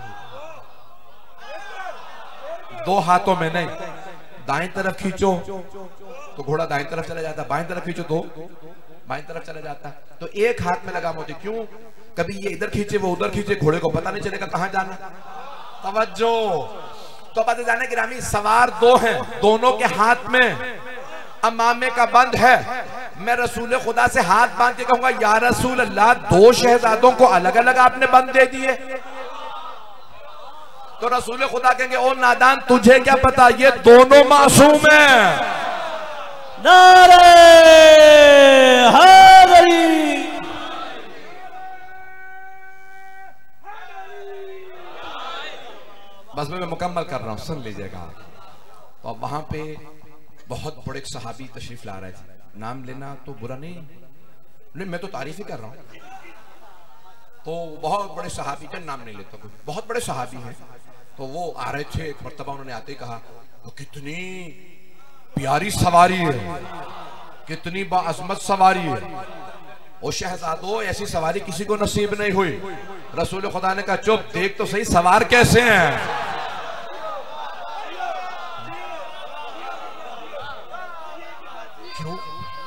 Speaker 1: 2 हाथों में नहीं। दाएं तरफ खींचो तो घोड़ा दाएं तरफ चला जाता, बाएं तरफ खींचो तो बाएं तरफ चला जाता। तो एक हाथ में लगाम होती, क्यों? कभी ये इधर खींचे वो उधर खींचे, घोड़े को पता नहीं चलेगा कहां जाना। तवज्जो। तो पता जाने की रामी सवार 2 हैं, दोनों के हाथ में अमामे का बंद है। मैं रसूल खुदा से हाथ बांध के कहूंगा, या रसूल अल्लाह 2 शहजादों को अलग अलग आपने बंद दे दिए। तो रसूल खुदा कहेंगे, ओ नादान तुझे क्या पता, ये दोनों मासूम हैं।
Speaker 2: नारे हैदरी।
Speaker 1: बस मैं मुकम्मल कर रहा हूं, सुन लीजिएगा। तो वहां पे बहुत बड़े एक सहाबी तशरीफ ला रहे थे, नाम लेना तो बुरा नहीं, मैं तो तारीफ ही कर रहा हूं। तो बहुत बड़े सहाबी का नाम नहीं लेता कोई, बहुत बड़े सहाबी हैं। तो वो आ रहे थे, एक मर्तबा उन्होंने आते ही कहा, वो कितनी प्यारी सवारी है, कितनी बाअज़मत सवारी है, वो शहजादो ऐसी सवारी किसी को नसीब नहीं हुई। रसूल खुदा ने कहा, चुप, देख तो सही सवार कैसे हैं। क्यों?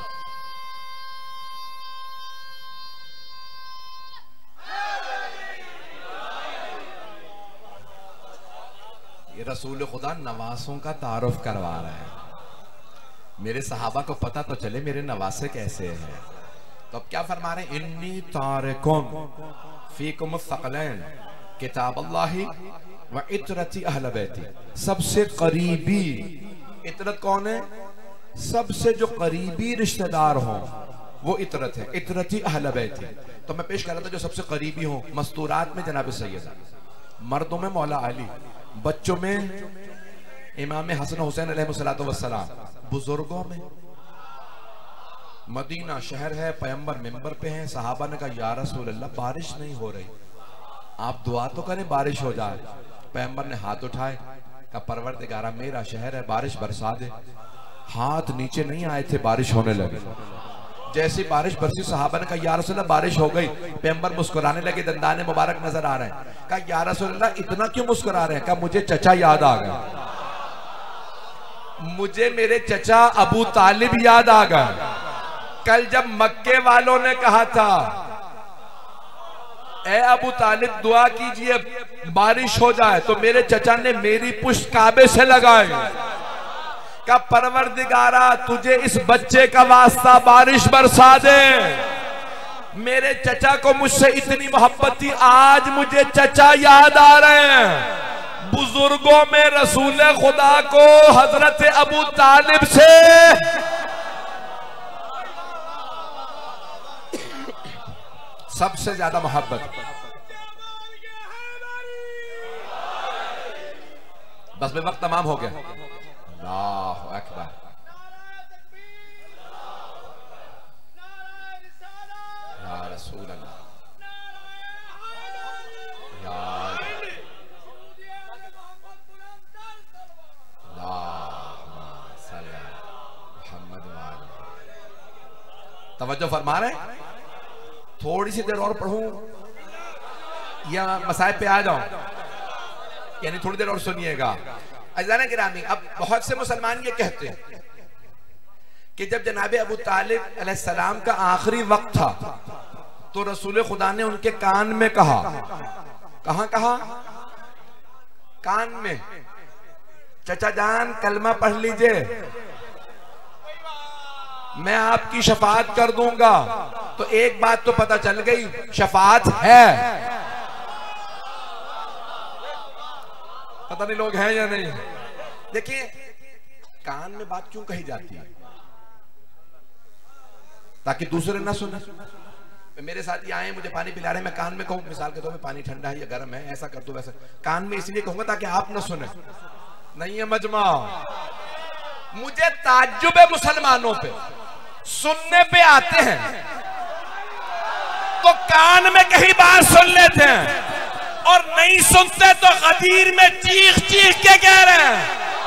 Speaker 1: ये रसूल खुदा नवासों का तारुफ करवा रहे हैं, मेरे सहाबा को पता तो चले मेरे नवासे कैसे हैं। तो अब क्या फरमा रहे हैं, इन्नी तारिकुम फीकुम सक़लैन किताबुल्लाहि व इतरती अहल बैती। सबसे करीबी इतरत कौन है? सबसे जो करीबी रिश्तेदार हो वो इतरत है, इतरती अहल बैती। तो मैं पेश कर रहा था जो सबसे करीबी हो, मस्तूरात में जनाब सैयदा, मर्दों में मौला अली, बच्चों में इमाम हसन हुसैन अलैहिस्सलातु वस्सलाम, बुजुर्गों में मदीना शहर है, पैगंबर मिंबर पे हैं। सहाबा ने कहा, या रसूल अल्लाह बारिश नहीं हो रही, आप दुआ तो करें बारिश हो जाए। पैगंबर ने हाथ उठाए, कहा परवरदिगारा मेरा शहर है, बारिश बरसा दे। हाथ नीचे नहीं आए थे, बारिश होने लगी। जैसी बारिश बरसी, सहाबा ने कहा, या रसूल अल्लाह बारिश हो गई। पैगंबर मुस्कुराने लगे, दंदाने मुबारक नजर आ रहे हैं। कहा, या रसूल अल्लाह इतना क्यों मुस्कुरा रहे हैं? कहा, मुझे चचा याद आ गए, मुझे मेरे चचा अबू तालिब याद आ गए। कल जब मक्के वालों ने कहा था, ए अबू तालिब दुआ कीजिए बारिश हो जाए, तो मेरे चचा ने मेरी पुश्त काबे से लगाई। का परवरदिगारा तुझे इस बच्चे का वास्ता बारिश बरसा दे। मेरे चचा को मुझसे इतनी मोहब्बत थी, आज मुझे चचा याद आ रहे हैं। बुजुर्गों में रसूल खुदा को हजरत अबू तालिब से सबसे ज्यादा मोहब्बत। बस में वक्त तमाम हो गया। अल्लाहु अकबर। या रसूल अल्लाह। तवज्जो फरमा रहे? थोड़ी सी देर और पढ़ूं या मसाइब पे आ जाऊं? यानी थोड़ी देर और सुनिएगा। अज़ान गिरामी, अब बहुत से मुसलमान ये कहते हैं कि जब जनाब अबू तालिब अलैहिस्सलाम का आखिरी वक्त था तो रसूल खुदा ने उनके कान में कहा, कहां कहा? कान में, चचा जान कलमा पढ़ लीजिए, मैं आपकी शफाअत कर दूंगा। तो एक बात तो पता चल गई, शफाअत है। पता नहीं लोग हैं या नहीं। देखिए कान में बात क्यों कही जाती है? ताकि दूसरे ना सुने। मेरे साथ ये आए, मुझे पानी पिला रहे, मैं कान में कहूं मिसाल के तौर पे पानी ठंडा है या गर्म है, ऐसा कर दो वैसा, कान में इसलिए कहूंगा ताकि आप ना सुने। नहीं है मजमा। मुझे ताज्जुब है मुसलमानों पे, सुनने पे आते हैं तो कान में कहीं बात सुन लेते हैं और नहीं सुनते तो गदीर में चीख चीख के कह रहे हैं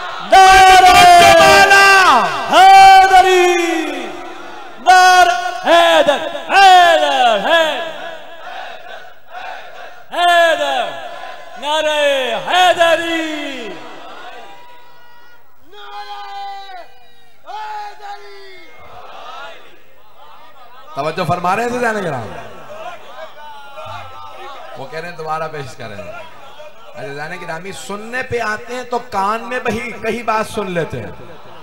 Speaker 1: हैदरी, हैदर हैदर हैदर, नारे हैदरी, तवज्जो फरमा रहे थे जाने के नाम। वो कह रहे हैं दोबारा पेश कर रहे हैं। अरे जाने के नामी, सुनने पे आते हैं तो कान में कहीं बात सुन लेते हैं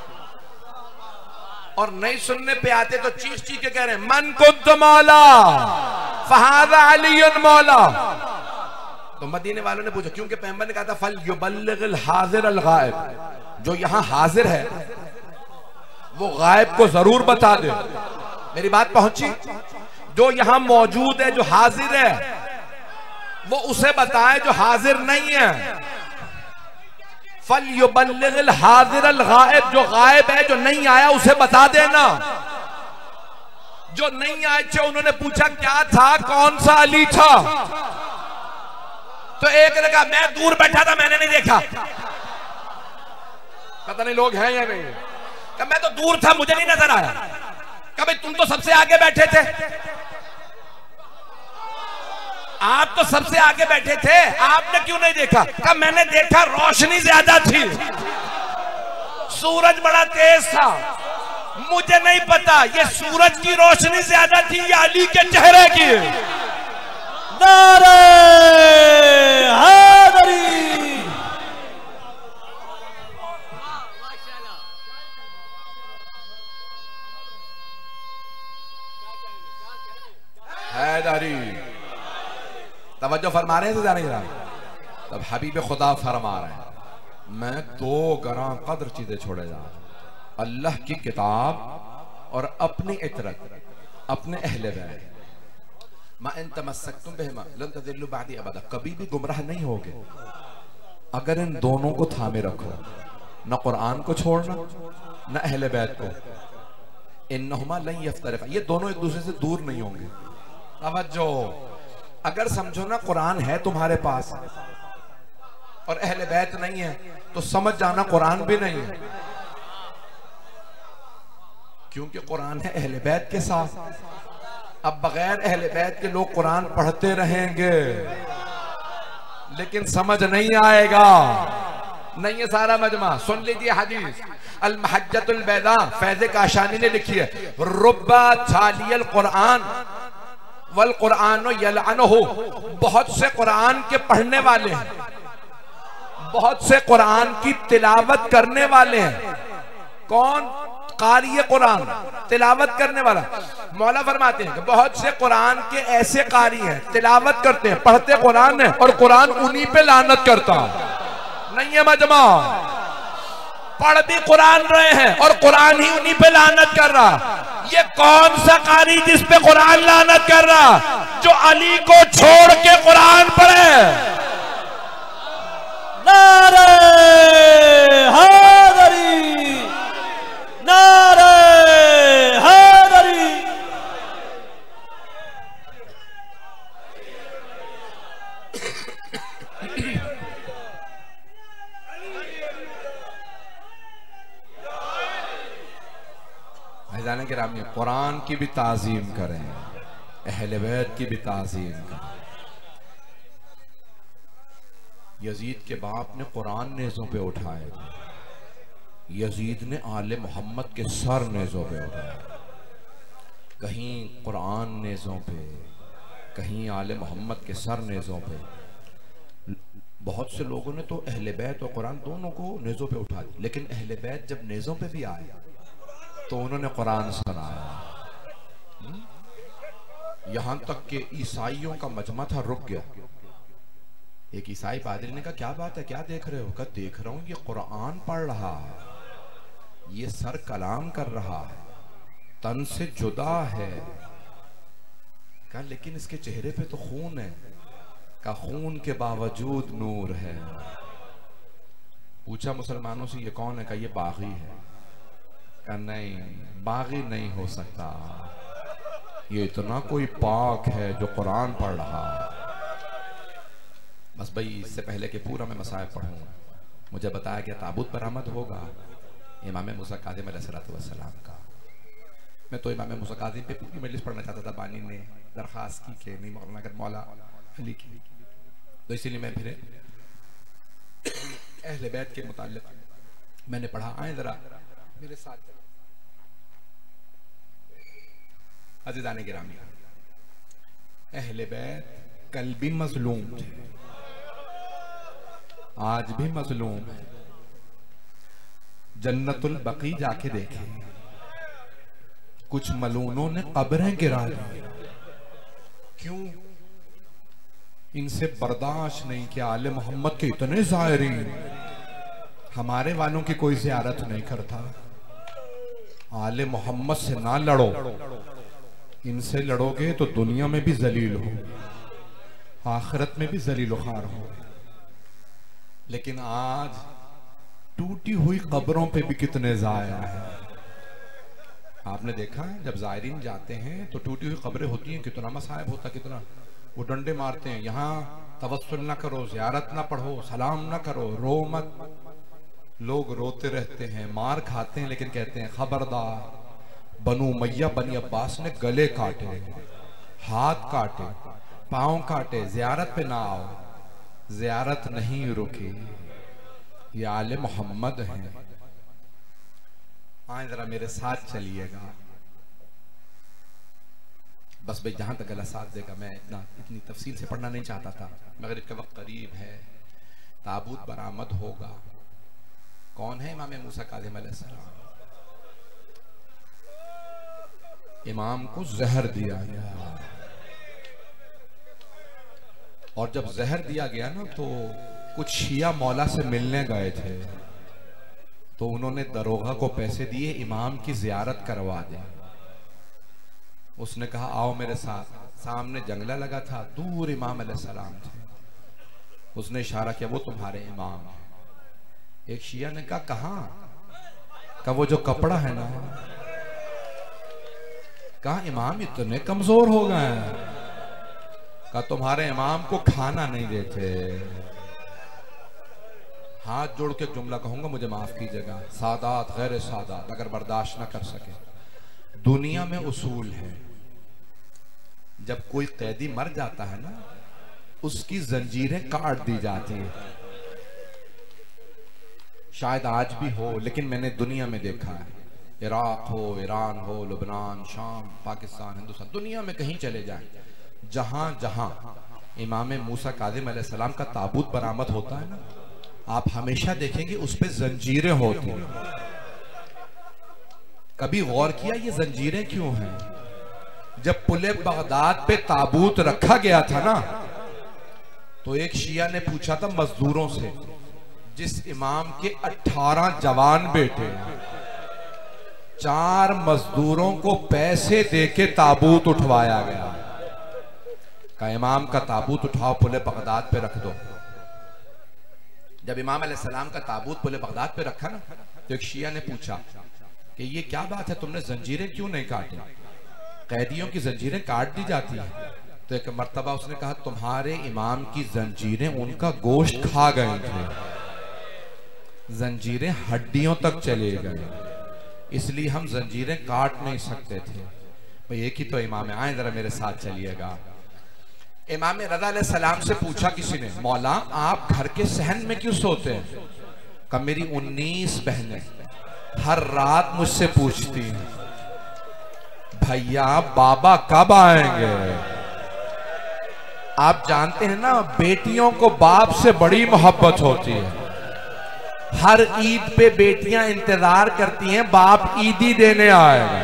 Speaker 1: और नहीं सुनने पे आते तो चीख चीख के कह रहे हैं मन कुंत मौला फहादा अलीयुन मौला। तो मदीने वालों ने पूछा, क्योंकि पैगंबर ने कहा था फल युबल्लिगिल हाजिर अल गायब, जो यहां हाजिर है वो गायब को जरूर बता दे। मेरी बात पहुंची? जो यहां मौजूद है, जो हाजिर है, वो उसे बताए जो हाजिर नहीं है। फल युबल्लिगिल हाजिर अल गायब, जो गायब है, जो नहीं आया, उसे बता देना। जो नहीं आए थे उन्होंने पूछा क्या था, कौन सा अली था? तो एक ने कहा मैं दूर बैठा था, मैंने नहीं देखा। पता नहीं लोग हैं या नहीं। कहा मैं तो दूर था, मुझे नहीं नजर आया। कहा भाई तुम तो सबसे आगे बैठे थे। आप तो सबसे आगे बैठे थे, आपने क्यों नहीं देखा? कहा मैंने देखा, रोशनी ज्यादा थी, सूरज बड़ा तेज था, मुझे नहीं पता ये सूरज की रोशनी ज्यादा थी या अली के चेहरे की। नारे हैदरी, हैदरी। तवज्जो फरमा रहे थे जाने के। तब हबीब खुदा फरमा रहे हैं मैं दो गरां कदर चीजें छोड़े जा, अल्लाह की किताब और अपनी इतरत, अपने अहले बैत। मा इन तमस्सकतुम बिहिमा लन तज़िल्लू बअदी अबदा, कभी भी गुमराह नहीं होगे अगर इन दोनों को थामे रखो, न कुरान को छोड़ना न अहले बैत को। इन्नहुमा लन यफ्तरिका, ये दोनों एक दूसरे से दूर नहीं होंगे। तवज्जो, अगर समझो ना कुरान है तुम्हारे पास और अहले बैत नहीं है तो समझ जाना कुरान भी नहीं है, क्योंकि कुरान है अहले बैत के साथ। अब बगैर अहले बैत के लोग कुरान पढ़ते रहेंगे लेकिन समझ नहीं आएगा। नहीं है सारा मजमा। सुन लीजिए हदीस अल महज्जतुल बैदा, फैज़ काशानी ने लिखी है, रुब्बा थालियल कुरान वल कुरान यलअनहु, बहुत से कुरान के पढ़ने वाले हैं, बहुत से कुरान की तिलावत करने वाले हैं। कौन? कारी कुरान, तिलावत करने वाला। मौला फरमाते हैं कि बहुत से कुरान के ऐसे कारी हैं, तिलावत करते हैं, पढ़ते कुरान है और कुरान उन्हीं पे लानत करता। नहीं है मजमा, पढ़ भी कुरान रहे हैं और कुरान ही उन्हीं पे लानत कर रहा। ये कौन सा कारी जिस पे कुरान लानत कर रहा? जो अली को छोड़ के कुरान पढ़े। नारे हैदरी, नारे हैदरी। अज़ीज़ान गिरामी, कुरान की भी ताज़ीम करें, अहले बैत की भी ताज़ीम करें। यजीद के बाप ने कुरान नेज़ों पे उठाए, यजीद ने आले मोहम्मद के सर नेज़ों पे उठाए। कहीं कुरान नेज़ों पे, कहीं आले मोहम्मद के सर नेज़ों पे। बहुत से लोगों ने तो अहले बैत और कुरान दोनों को नेज़ों पे उठा दिया, लेकिन अहले बैत जब नेज़ों पे भी आए तो उन्होंने कुरान सुनाया। यहां तक कि ईसाइयों का मजमा था रुक गया। एक ईसाई पादरी ने कहा क्या बात है, क्या देख रहे हो? कहा देख रहा हूं ये कुरान पढ़ रहा है, ये सर कलाम कर रहा है, तन से जुदा है। कहा लेकिन इसके चेहरे पे तो खून है। का खून के बावजूद नूर है। पूछा मुसलमानों से ये कौन है? का ये बागी है। का नहीं, बागी नहीं हो सकता, ये इतना कोई पाक है जो कुरान पढ़ रहा है। बस भाई इससे पहले कि पूरा मैं मसाइब पढ़ूं, मुझे बताया गया ताबूत बरामद होगा इमाम मूसा काज़िम अलैहिस्सलाम का। मैं तो इमाम मूसा काज़िम पे पूरी मजलिस पढ़ना चाहता था, बानी ने दरख्वास्त की कि नहीं मौलाना अगर मौला अली की, तो इसीलिए मैं फिर अहले बैत के मुताल्लिक मैंने पढ़ा। आए जरा मेरे साथ। अज़ीज़ान गिरामी, अहले बैत कल भी मज़लूम थे, आज भी मज़लूम है। जन्नतुल बकी जाके देखे, कुछ मलूनों ने कब्रें गिरा दी। क्यों? इनसे बर्दाश्त नहीं कि आले मोहम्मद के इतने ज़ायरीन, हमारे वालों की कोई ज़ियारत नहीं करता। आले मोहम्मद से ना लड़ो, इनसे लड़ोगे तो दुनिया में भी जलील हो, आखिरत में भी जलील ख़ार हो। लेकिन आज टूटी हुई कब्रों पे भी कितने ज़ाया है। आपने देखा है जब ज़ायरीन जाते हैं तो टूटी हुई कब्रें होती हैं, कितना मसाइब होता, कितना वो डंडे मारते हैं, यहाँ तवस्सुल ना करो, ज़ियारत ना पढ़ो, सलाम ना करो, रो मत। लोग रोते रहते हैं, मार खाते हैं, लेकिन कहते हैं खबरदार, बनु मैया बनी अब्बास ने गले काटे, हाथ काटे, पाँव काटे, ज़ियारत पे ना आओ। ज़ियारत नहीं रुकी, ये आले मोहम्मद हैं। आए जरा मेरे साथ चलिएगा। बस भाई जहां तक अल्लाह साथ देगा, मैं इतनी तफसील से पढ़ना नहीं चाहता था। मगरिब का वक्त करीब है, ताबूत बरामद होगा। कौन है? इमाम मूसा काज़िम अलैहिस्सलाम। इमाम को जहर दिया गया, और जब जहर दिया गया ना तो कुछ शिया मौला से मिलने गए थे, तो उन्होंने दरोगा को पैसे दिए इमाम की जियारत करवा दे। उसने कहा आओ मेरे साथ। सामने जंगला लगा था, दूर इमाम अलैहिस्सलाम थे। उसने इशारा किया वो तुम्हारे इमाम है। एक शिया ने कहा कहाँ? कहा वो जो कपड़ा है ना। कहा इमाम इतने कमजोर हो गए हैं। कहा तुम्हारे इमाम को खाना नहीं देते। हाथ जोड़ के जुमला कहूंगा, मुझे माफ कीजिएगा, सादात गैर सादात अगर बर्दाश्त ना कर सके। दुनिया में उसूल है, जब कोई कैदी मर जाता है ना, उसकी जंजीरें काट दी जाती है। शायद आज भी हो, लेकिन मैंने दुनिया में देखा है, इराक हो, ईरान हो, लुबनान, शाम, पाकिस्तान, हिंदुस्तान, दुनिया में कहीं चले जाएं, जहां जहां इमाम मूसा काज़िम अलैहिस्सलाम का ताबूत बरामद होता है ना, आप हमेशा देखेंगे उस पे जंजीरें होती हैं। कभी गौर किया ये जंजीरें क्यों हैं? जब पुले बगदाद पे ताबूत रखा गया था ना, तो एक शिया ने पूछा था मजदूरों से, जिस इमाम के 18 जवान बेटे, 4 मजदूरों को पैसे देके ताबूत उठवाया गया। का इमाम का ताबूत उठाओ, पुले बगदाद पे रख दो। जब इमाम अलैहिस्सलाम का ताबूत पुले बगदाद पे रखा ना, तो एक शिया ने पूछा कि ये क्या बात है, तुमने जंजीरें क्यों नहीं काटी? कैदियों की जंजीरें काट दी जाती हैं। तो एक मर्तबा उसने कहा तुम्हारे इमाम की जंजीरें उनका गोश्त खा गए थे, जंजीरें हड्डियों तक चले गए,
Speaker 3: इसलिए हम जंजीरें काट नहीं सकते थे। भाई एक ही तो इमाम है, आए जरा मेरे साथ चलिएगा। इमाम रज़ा अलैहिस्सलाम से पूछा किसी ने, मौला आप घर के सहन में क्यों सोते हैं? कहा मेरी 19 बहनें हर रात मुझसे पूछती हैं, भैया बाबा कब आएंगे? आप जानते हैं ना, बेटियों को बाप से बड़ी मोहब्बत होती है। हर ईद पे बेटियां इंतजार करती हैं बाप ईदी देने आएगा।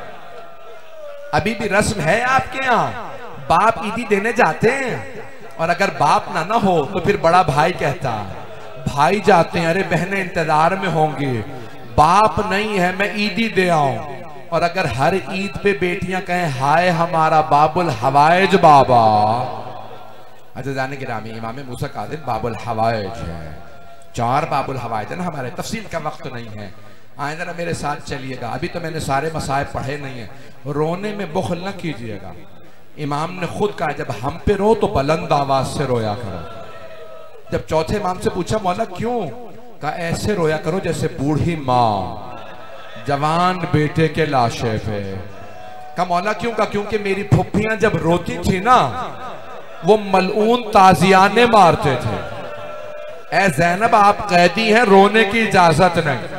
Speaker 3: अभी भी रस्म है आपके यहाँ, बाप ईदी देने जाते हैं, और अगर बाप ना हो तो फिर बड़ा भाई कहता, भाई जाते हैं, अरे बहनें इंतजार में होंगी, बाप नहीं है मैं ईदी दे आऊं। और अगर हर ईद पे बेटियां कहें हाय हमारा बाबुल हवाइज बाबा, अच्छा जाने के नाम इमाम मूसा कादिम बाबुल हवाइज है, 4 बाबुल हवाइज है ना हमारे, तफसील का वक्त नहीं है। आए जरा मेरे साथ चलिएगा, अभी तो मैंने सारे मसाइब पढ़े नहीं है, रोने में बुखल न कीजिएगा। इमाम ने खुद कहा जब हम पे रो तो बुलंद आवाज से रोया करो। जब चौथे इमाम से पूछा मौला क्यों? कहा ऐसे रोया करो जैसे बूढ़ी माँ जवान बेटे के लाशे पे। कहा मौला क्यों? कहा क्योंकि मेरी फुफ्फियां जब रोती थी ना, वो मलऊन ताजियाने मारते थे। ऐ ज़ैनब आप कैदी हैं, रोने की इजाजत नहीं।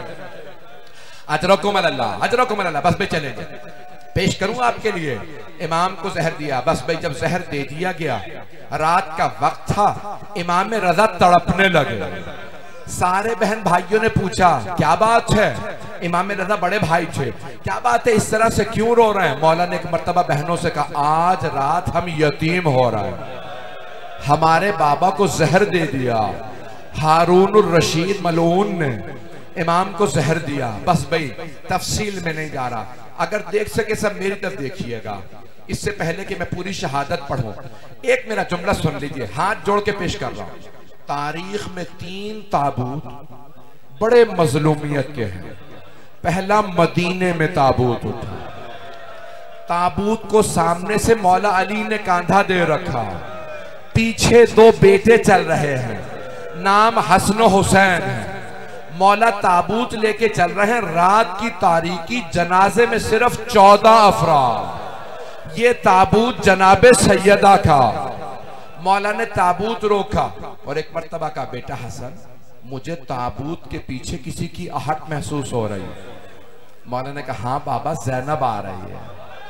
Speaker 3: अजरकुम अल्लाह, अजरकुम अल्लाह। बस भाई चलेंगे, पेश करूं आपके लिए। इमाम को जहर दिया, बस भाई जब जहर दे दिया गया, रात का वक्त था, इमाम रज़ा तड़पने लगे। सारे बहन भाइयों ने पूछा क्या बात है? इमाम रज़ा बड़े भाई थे, क्या बात है, इस तरह से क्यों रो रहे हैं? मौला ने एक मर्तबा बहनों से कहा आज रात हम यतीम हो रहे हैं, हमारे बाबा को जहर दे दिया। हारून रशीद मलून ने इमाम को जहर दिया। बस भाई तफसील में नहीं जा रहा, अगर देख सके सब मेरी तरफ देखिएगा। इससे पहले कि मैं पूरी शहादत पढ़ूं, एक मेरा जुमला सुन लीजिए, हाथ जोड़ के पेश कर रहा हूं। तारीख में 3 ताबूत बड़े मजलूमियत के हैं। पहला मदीने में ताबूत उठा, ताबूत को सामने से मौला अली ने कांधा दे रखा, पीछे 2 बेटे चल रहे हैं, नाम हसन हुसैन है। मौला ताबूत लेके चल रहे हैं, रात की तारीकी, जनाजे में सिर्फ 14 अफराद। ये ताबूत जनाबे सैयदा का। मौला ने ताबूत रोका और एक मर्तबा का बेटा हसन, मुझे ताबूत के पीछे किसी की आहट महसूस हो रही है। मौला ने कहा हाँ बाबा ज़ैनब आ रही है।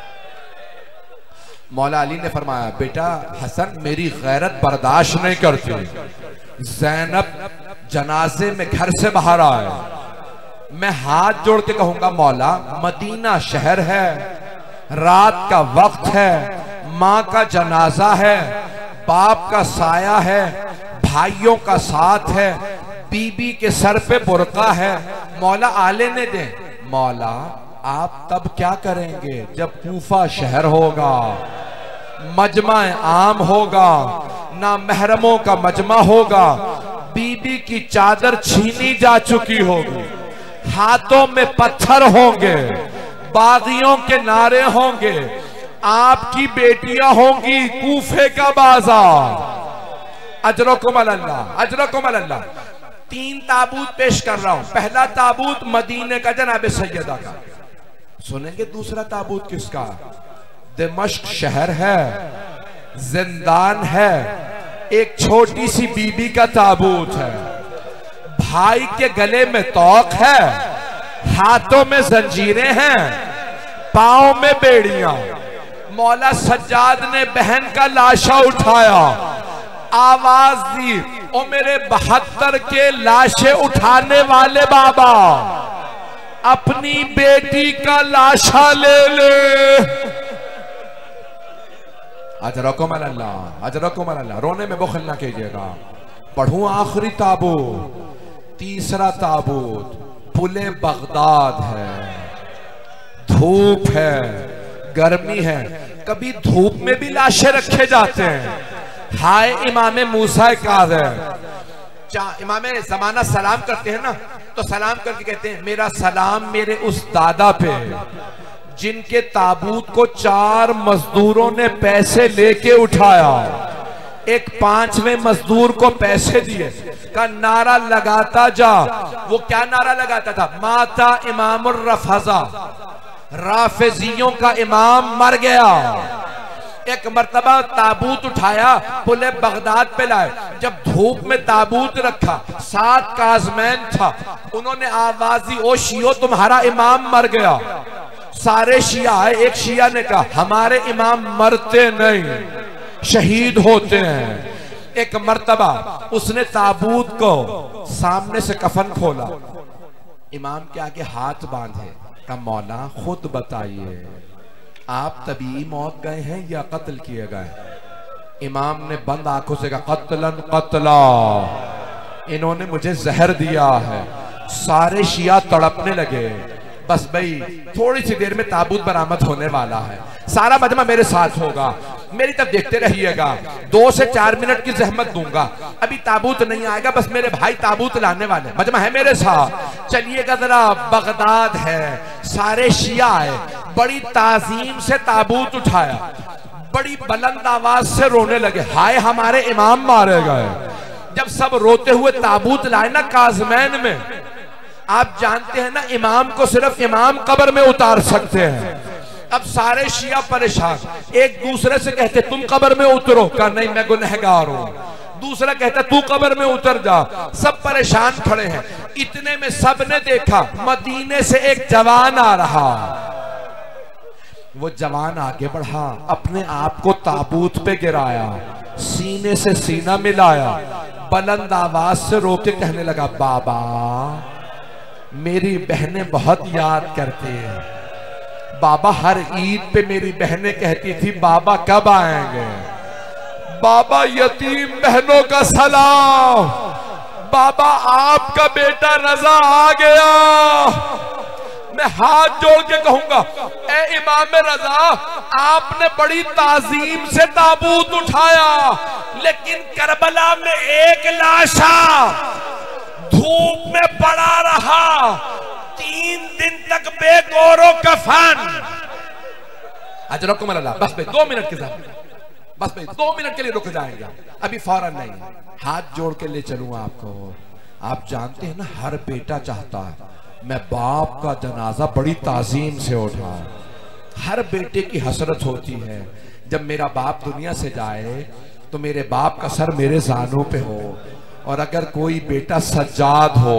Speaker 3: मौला अली ने फरमाया बेटा हसन मेरी गैरत बर्दाश्त नहीं करती, ज़ैनब जनाजे में घर से बाहर आए। मैं हाथ जोड़ के कहूंगा मौला मदीना शहर है, रात का वक्त है, माँ का जनाजा है, बाप का साया है, भाइयों का साथ है, बीबी के सर पे बुर्का है, मौला आले ने दे। मौला आप तब क्या करेंगे जब कूफा शहर होगा, मजमा आम होगा, ना महरमों का मजमा होगा, बीबी की चादर छीनी जा चुकी होगी, हाथों में पत्थर होंगे, बागियों के नारे होंगे, आपकी बेटियां होंगी कूफे का बाजार। अजरकुम अल्लाह, अजरकुम अल्लाह। 3 ताबूत पेश कर रहा हूं। पहला ताबूत मदीने का जनाब सैयदा का, सुनेंगे दूसरा ताबूत किसका? दिमश्क शहर है, जिंदान है, एक छोटी सी बीबी का ताबूत है, भाई के गले में तौक है, हाथों में जंजीरें हैं, पांव में बेड़ियां। मौला सज्जाद ने बहन का लाशा उठाया, आवाज दी ओ मेरे 72 के लाशे उठाने वाले बाबा, अपनी बेटी का लाशा ले ले। अजरकुम अल्लाह, अजरकुम अल्लाह। रोने में बुखल ना कीजिएगा। पढ़ूं आखिरी ताबूत, तीसरा ताबूत पुले बगदाद है, धूप है, गर्मी है, कभी धूप में भी लाशें रखे जाते हैं। हाय इमाम मूसा काज़िम, इमाम ज़माना सलाम करते हैं ना, तो सलाम करके कहते हैं मेरा सलाम मेरे उस दादा पे जिनके ताबूत को 4 मजदूरों ने पैसे लेके उठाया, एक 5वें मजदूर को पैसे दिए, का नारा लगाता जा। वो क्या नारा लगाता था? माता इमामुर रफजा, राफिजियों का इमाम मर गया। एक मर्तबा ताबूत उठाया, पुले बगदाद पे लाए, जब धूप में ताबूत रखा, 7 काज़मैन था, उन्होंने आवाज दी, ओ शियो तुम्हारा इमाम मर गया। सारे शिया आए, एक शिया ने कहा हमारे इमाम मरते नहीं, शहीद होते हैं। एक मर्तबा उसने ताबूत को सामने से कफन खोला, इमाम के आगे हाथ बांधे, का मौला खुद बताइए आप तबीई मौत गए हैं या कत्ल किए गए? इमाम ने बंद आंखों से कहा कत्लन कत्ला, इन्होंने मुझे जहर दिया है। सारे शिया तड़पने लगे। बस भाई थोड़ी सी देर में ताबूत बरामद होने वाला है, सारा मजमा मेरे साथ होगा, मेरी तरफ देखते रहिएगा, 2 से 4 मिनट की जहमत दूंगा, अभी ताबूत नहीं आएगा, बस मेरे भाई ताबूत लाने वाले, मजमा है मेरे साथ। चलिएगा जरा, बगदाद है, सारे शिया आए, बड़ी ताजीम से ताबूत उठाया, बड़ी बुलंद आवाज से रोने लगे, हाय हमारे इमाम मारे गए। जब सब रोते हुए ताबूत लाए ना काज़मैन में, आप जानते हैं ना इमाम को सिर्फ इमाम कब्र में उतार सकते हैं। अब सारे शिया परेशान, एक दूसरे से कहते तुम कब्र में उतरो, का नहीं मैं गुनहगार हूं, दूसरा कहता तू कब्र में उतर जा, सब परेशान खड़े हैं। इतने में सबने देखा मदीने से एक जवान आ रहा। वो जवान आगे बढ़ा, अपने आप को ताबूत पे गिराया, सीने से सीना मिलाया, बुलंद आवाज से रो के कहने लगा बाबा मेरी बहनें बहुत याद करती हैं, बाबा हर ईद पे मेरी बहनें कहती थी बाबा कब आएंगे, बाबा यतीम बहनों का सलाम, बाबा आपका बेटा रजा आ गया। मैं हाथ जोड़ के कहूंगा ए इमाम रजा, आपने बड़ी ताजीम से ताबूत उठाया, लेकिन करबला में एक लाशा धूप में पड़ा रहा, 3 दिन तक बेगौरो कफन। अजरकुम अल्लाह, बस भाई 2 मिनट के साथ, बस भाई 2 मिनट के लिए रुक जाएंगे, अभी फौरन नहीं, हाथ जोड़ के ले चलूंगा आपको। आप जानते हैं ना हर बेटा चाहता है मैं बाप का जनाजा बड़ी ताजीम से उठा, हर बेटे की हसरत होती है जब मेरा बाप दुनिया से जाए तो मेरे बाप का सर मेरे जानों पे हो, और अगर कोई बेटा सज्जाद हो,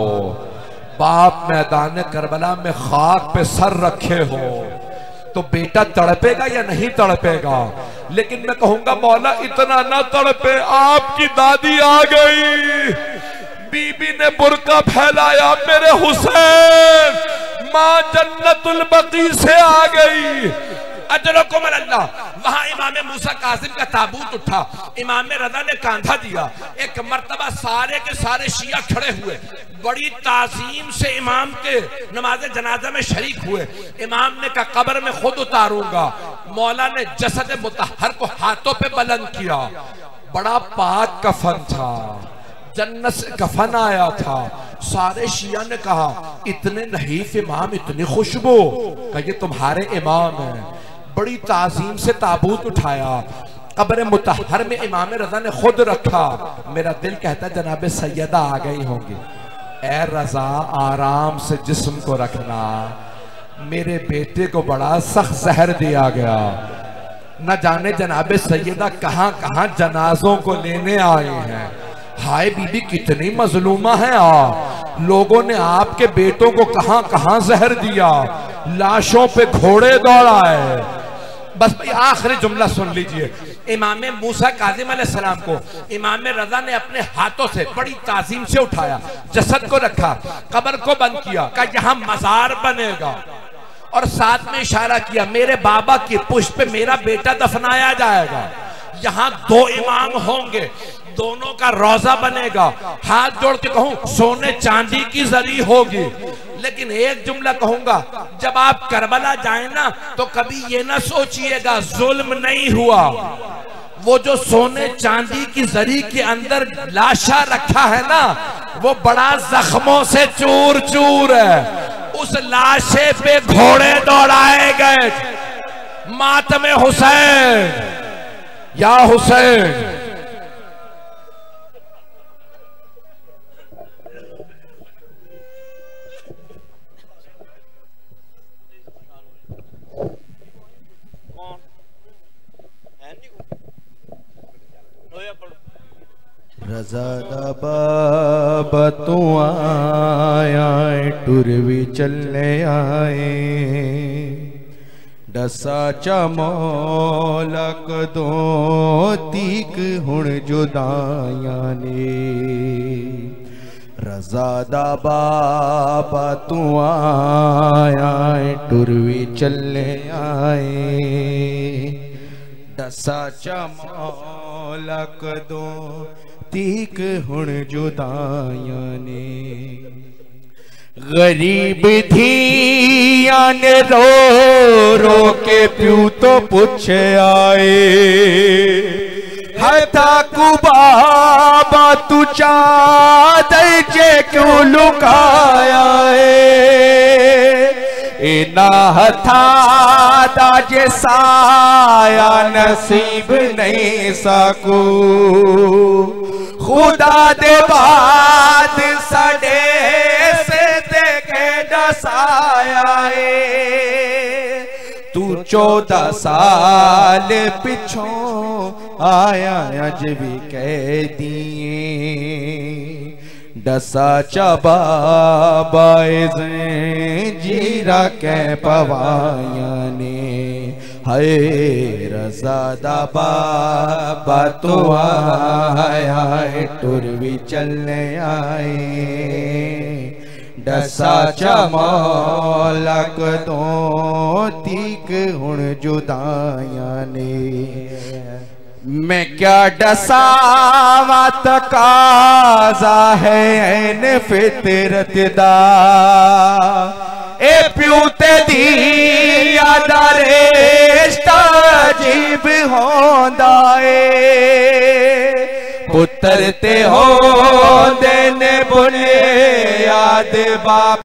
Speaker 3: बाप मैदान करबला में खाक पे सर रखे हो, तो बेटा तड़पेगा या नहीं तड़पेगा? लेकिन मैं कहूंगा मौला इतना ना तड़पे, आपकी दादी आ गई, बीबी ने बुर्का फैलाया, मेरे हुसैन, मां जन्नतुल बकी से आ गई। अजरकुम अल्लाह। वहां इमाम मूसा कासिम का ताबूत उठा, इमाम रजा ने कांधा दिया, एक मर्तबा सारे के सारे शिया खड़े हुए, बड़ी ताजीम से इमाम के नमाज जनाजा में शरीक हुए। इमाम ने कहा कब्र में खुद उतारूंगा। मौला ने जसद मुतहर को हाथों पे बुलंद किया, बड़ा पाक कफन था, जन्नत से कफन आया था। सारे शिया ने कहा इतने नहीफ इमाम, इतनी खुशबू, कहा ये तुम्हारे इमाम हैं। बड़ी ताजीम से ताबूत उठाया, कब्र मुतहर में इमाम रजा ने खुद रखा। मेरा दिल कहता जनाबे सैयदा आ गई होंगी। ए रजा आराम से जिस्म को रखना, मेरे बेटे को बड़ा सख्त जहर दिया गया, न जाने जनाबे सैयदा कहां कहां जनाजों को लेने आए हैं। हाय बीबी कितनी मजलूमा है आप, लोगों ने आपके बेटों को कहां कहां जहर दिया, लाशों पे घोड़े दौड़ाए। बस भाई आखिरी जुमला सुन लीजिए। इमाम मूसा काज़िम अलैहिस्सलाम को इमाम रजा ने अपने हाथों से बड़ी ताजीम से उठाया, जसद को रखा, कब्र को बंद किया, कहा यहाँ मजार बनेगा, और साथ में इशारा किया मेरे बाबा की पुष्प पे मेरा बेटा दफनाया जाएगा, यहाँ 2 इमाम होंगे, दोनों का रोजा बनेगा। हाथ जोड़ के कहूं सोने चांदी की जरी होगी। लेकिन एक जुमला कहूंगा, जब आप करबला जाए ना तो कभी ये ना सोचिएगा जुल्म नहीं हुआ, वो जो सोने चांदी की जरी के अंदर लाशा रखा है ना, वो बड़ा जख्मों से चूर चूर है। उस लाशे पे घोड़े दौड़ाए गए, मातमे हुसैन, या हुसैन रज़ा दा बाबा तू आया टुर भी चले आए डसा चा मौला कदों तीक हुण जुदाइयां ने रज़ा दा बाबा तू आया टुर भी चले आए डसा चा मौला कदों तीक हुण जुदाइयां ने गरीब धिया ने रो रो के प्यू तो पूछे आए हथा कु बाबा तू चादर जे क्यों लुकाया इना हथा दाजे साया नसीब नहीं सकू खुदा दे बाद सडे से देखे दसाया तू 14 साल पिछों आया अज भी कह दिए डसा चा बाबा जीरा कै पवाया ने हाय रज़ा दा बाबा तो आया टुर भी चलने आए डसा चा मौला कदों तीक हुण जुदाइयां ने मैं क्या डसावा तकाजा है ऐन फितरत दा ए प्यू ते दिया दा रिश्ता अजीब होंदा ए पुत्र ते होंदे ने बुनियाद बाप